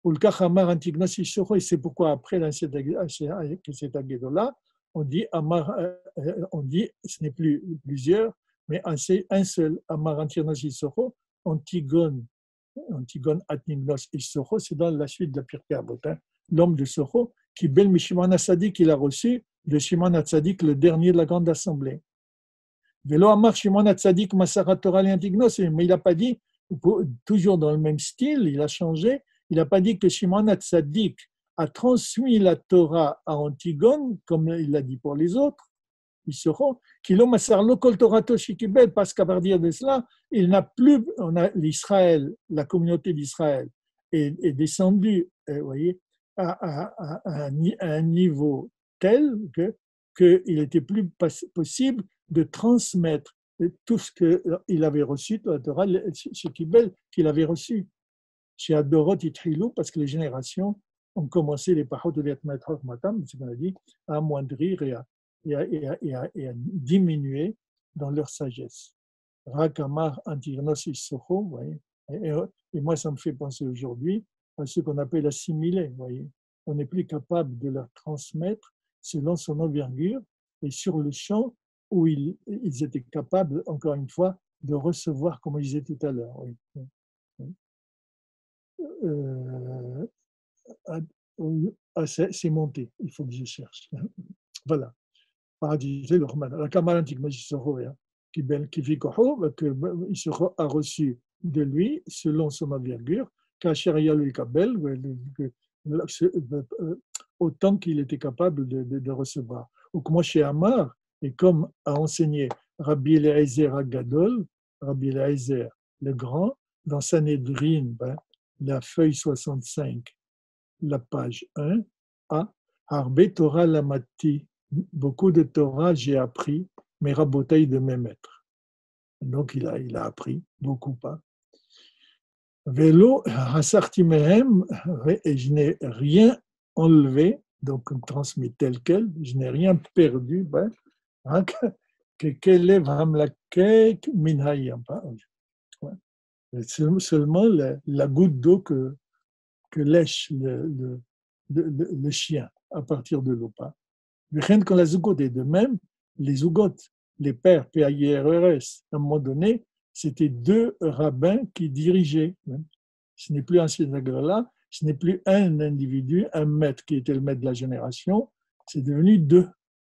Et c'est pourquoi après cette Aguedola, on dit, Amar, on dit ce n'est plus plusieurs, mais un, un seul, Amar Antirnos Isoro, Antigone, Antigone Atnignos Isoro, c'est dans la suite de la Pirkei Avot, hein, l'homme de Soro, qui bel Mishimon HaSadik, il a reçu de Shimon HaTzadik, le dernier de la grande assemblée. Velo Amar Shimon HaTzadik Masarat Torah Antignos, mais il n'a pas dit, toujours dans le même style, il a changé, il n'a pas dit que Shimon HaTzadik a transmis la Torah à Antigone, comme il l'a dit pour les autres, ils seront, parce qu'à partir de cela, il n'a plus, on a l'Israël, la communauté d'Israël est, est descendue, vous voyez, à, à, à, à un niveau tel que qu'il n'était plus possible de transmettre tout ce qu'il avait reçu, la Torah, ce qu'il avait reçu. Chez Adorot Itrilou, parce que les générations ont commencé, les parents de l'Etmatrok Matam, c'est ce qu'on a dit, à amoindrir et à Et à, et, à, et, à, et à diminuer dans leur sagesse. Rakamar Antignos Issocho, vous voyez. Et, et moi, ça me fait penser aujourd'hui à ce qu'on appelle assimiler, vous voyez. On n'est plus capable de leur transmettre selon son envergure et sur le champ où ils, ils étaient capables, encore une fois, de recevoir, comme je disais tout à l'heure. Oui. Euh, ah, c'est, c'est monté, il faut que je cherche. Voilà. disait le Roman, la Kamala Antignosisoro, qui a reçu de lui, selon son envergure, Kacheria le Kabel, autant qu'il était capable de, de, de recevoir. Ou comme chez Amar, et comme a enseigné Rabbi Eliezer Agadol, Rabbi Eliezer le Grand, dans Sanhedrin, ben, la feuille soixante-cinq, la page un, à Harbe Torah Lamati. Beaucoup de Torah j'ai appris, mais rabotaï de mes maîtres. Donc il a, il a appris, beaucoup pas. Vélo, hasarti mehem, et je n'ai rien enlevé, donc transmis tel quel, je n'ai rien perdu, ben, que kelev hamlakek minhayam. Seulement la, la goutte d'eau que, que lèche le, le, le, le chien à partir de l'eau. Quand la zougot est de même, les zougots, les pères P A I R R S, à un moment donné, c'était deux rabbins qui dirigeaient. Ce n'est plus un synagogue-là, ce n'est plus un individu, un maître qui était le maître de la génération, c'est devenu deux.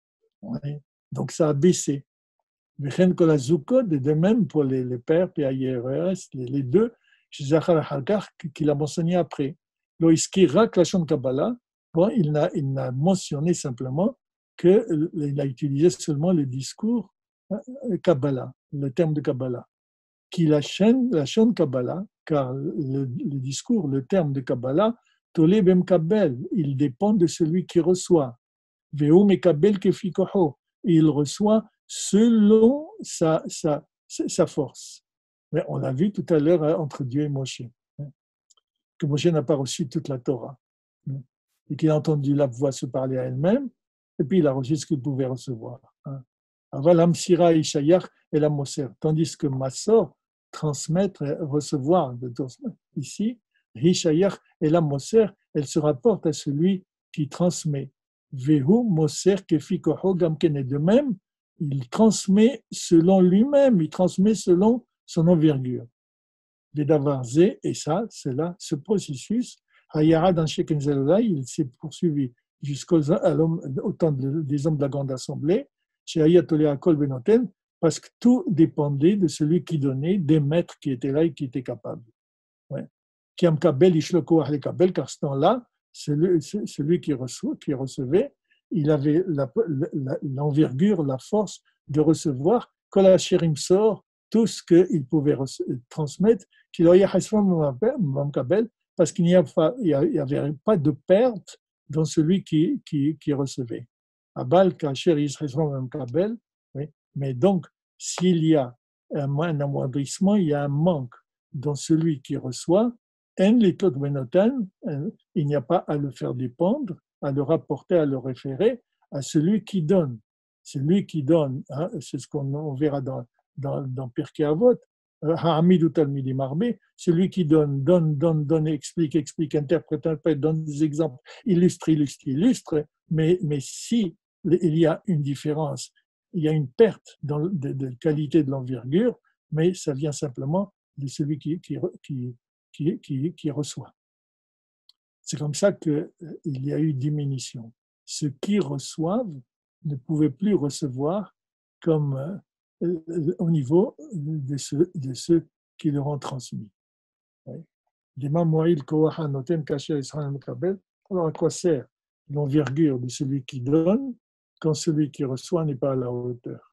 Donc ça a baissé. Quand la zougot est de même pour les, les pères P A I R R S, les, les deux, chez Zachar Hakar, qu'il a mentionné après. Loïski-Rak, la Shon Kabbalah, bon, il n'a, il n'a mentionné simplement qu'il a utilisé seulement le discours Kabbalah, le terme de Kabbalah, qui la chaîne, la chaîne Kabbalah, car le, le discours, le terme de Kabbalah, Tolé bem kabel, il dépend de celui qui reçoit. Veu mekabel kefikoho, il reçoit selon sa, sa, sa force. Mais on l'a vu tout à l'heure entre Dieu et Moshe, que Moshe n'a pas reçu toute la Torah, et qu'il a entendu la voix se parler à elle-même, et puis il a reçu ce qu'il pouvait recevoir. Avalam Sira Ishayach et la Moser. Tandis que Massor, transmettre, recevoir, de transmettre. Ici, Ishayach et la Moser, elle se rapporte à celui qui transmet. Vehu Moser Kefikoho Gamken. Et de même, il transmet selon lui-même, il transmet selon son envergure. Vedavarze, et ça, c'est là, ce processus, Hayara dans Shekenzelala, il s'est poursuivi jusqu'au temps des hommes de la grande assemblée, chez Ayatollah Akol Benoten, parce que tout dépendait de celui qui donnait, des maîtres qui étaient là et qui étaient capables. Kiam Kabel, Ishloko Ahle Kabel, car ce temps-là, celui, celui qui, reçoit, qui recevait, il avait la, la, l'envergure, la force de recevoir, quand la Chérim sort, tout ce qu'il pouvait transmettre, qu'il y a Kabel, parce qu'il n'y avait pas de perte dans celui qui, qui, qui recevait. Abal, Kacher, Israël, Kabel, mais donc, s'il y a un, un amoindrissement, il y a un manque dans celui qui reçoit, il n'y a pas à le faire dépendre, à le rapporter, à le référer à celui qui donne. Celui qui donne, hein, c'est ce qu'on verra dans, dans, dans Pirkei Avot, celui qui donne, donne, donne, donne, explique, explique, interprète, interprète, donne des exemples, illustre, illustre, illustre, mais, mais si il y a une différence il y a une perte dans, de, de qualité de l'envergure, mais ça vient simplement de celui qui, qui, qui, qui, qui, qui reçoit. C'est comme ça qu'il y a eu diminution. Ceux qui reçoivent ne pouvaient plus recevoir comme euh, au niveau de ceux, de ceux qui leur ont transmis. Alors à quoi sert l'envergure de celui qui donne quand celui qui reçoit n'est pas à la hauteur?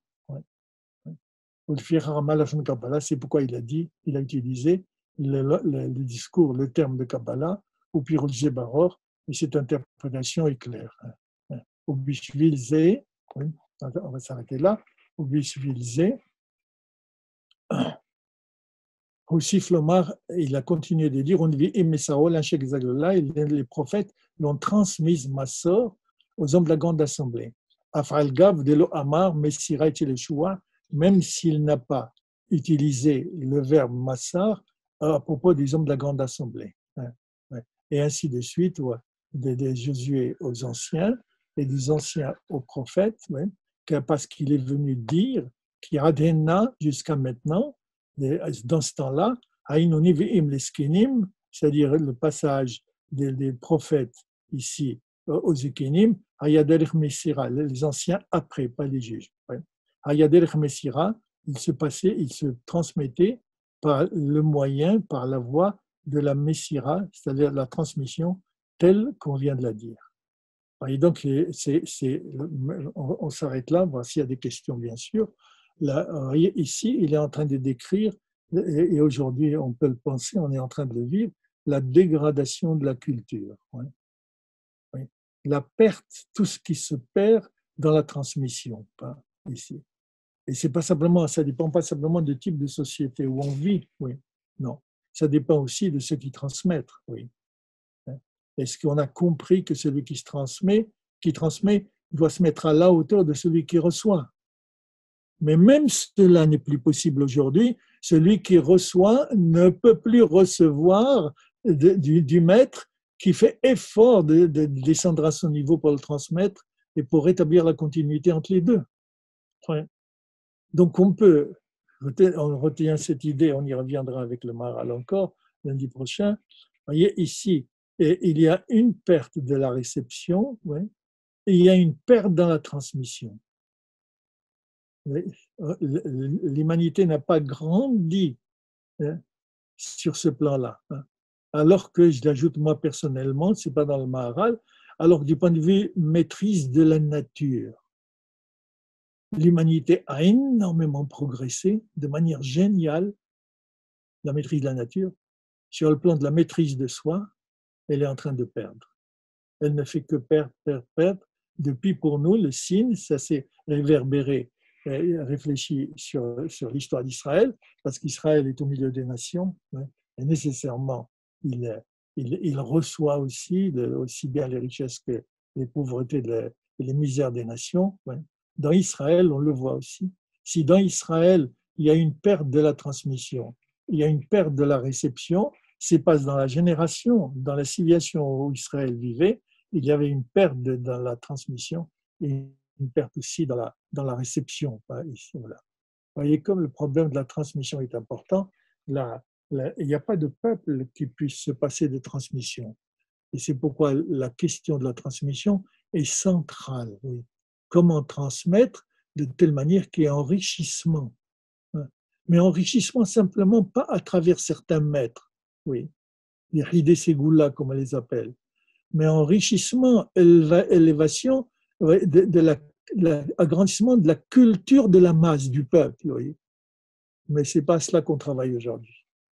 C'est pourquoi il a dit, il a utilisé le, le, le discours, le terme de Kabbalah, ou Pirul Baror, et cette interprétation est claire. Au Bishvilze, on va s'arrêter là, au Bishvilze, aussi Flomar, il a continué de dire, on vit les prophètes l'ont transmise Massor aux hommes de la grande assemblée. Afal Gav de lo Amar, Messira et Yeshua, même s'il n'a pas utilisé le verbe Massar à propos des hommes de la grande assemblée. Et ainsi de suite, de, de Josué aux anciens et des anciens aux prophètes, parce qu'il est venu dire qu'il y a Adena jusqu'à maintenant, dans ce temps-là, c'est-à-dire le passage des, des prophètes ici aux Ekenim, les anciens après, pas les juges. Il se passait, il se transmettait par le moyen, par la voie de la Messira, c'est-à-dire la transmission telle qu'on vient de la dire. Et donc, c'est, c'est, on, on s'arrête là, voir s'il y a des questions, bien sûr. Là, ici, il est en train de décrire, et aujourd'hui, on peut le penser, on est en train de le vivre, la dégradation de la culture. Oui. Oui. La perte, tout ce qui se perd dans la transmission, pas ici. Et c'est pas simplement, ça ne dépend pas simplement du type de société où on vit, oui. Non. Ça dépend aussi de ceux qui transmettent, oui. Est-ce qu'on a compris que celui qui se transmet, qui transmet doit se mettre à la hauteur de celui qui reçoit? Mais même cela n'est plus possible aujourd'hui. Celui qui reçoit ne peut plus recevoir de, du, du maître qui fait effort de, de descendre à son niveau pour le transmettre et pour rétablir la continuité entre les deux. Donc on peut, on retient cette idée, on y reviendra avec le Maharal encore lundi prochain. Vous voyez ici, il y a une perte de la réception, ouais, et il y a une perte dans la transmission. L'humanité n'a pas grandi hein, sur ce plan-là. Hein. Alors que, je l'ajoute moi personnellement, ce n'est pas dans le Maharal, alors que du point de vue maîtrise de la nature, l'humanité a énormément progressé de manière géniale, la maîtrise de la nature. Sur le plan de la maîtrise de soi, elle est en train de perdre. Elle ne fait que perdre, perdre, perdre. Depuis, pour nous, le signe, ça s'est réverbéré, réfléchi sur, sur l'histoire d'Israël, parce qu'Israël est au milieu des nations, et nécessairement, il, il, il reçoit aussi, aussi bien les richesses que les pauvretés de, et les misères des nations. Dans Israël, on le voit aussi. Si dans Israël, il y a une perte de la transmission, il y a une perte de la réception, c'est parce que dans la génération, dans la civilisation où Israël vivait, il y avait une perte de, dans la transmission et une perte aussi dans la, dans la réception. Ici, voilà. Vous voyez, comme le problème de la transmission est important, là, là, il n'y a pas de peuple qui puisse se passer de transmission. Et c'est pourquoi la question de la transmission est centrale. Oui. Comment transmettre de telle manière qu'il y ait enrichissement. Mais enrichissement simplement pas à travers certains maîtres, oui, les Hidé Ségoula, comme on les appelle, mais enrichissement, élévation, de, de la, la, agrandissement de la culture de la masse du peuple, oui. Mais c'est pas cela qu'on travaille aujourd'hui.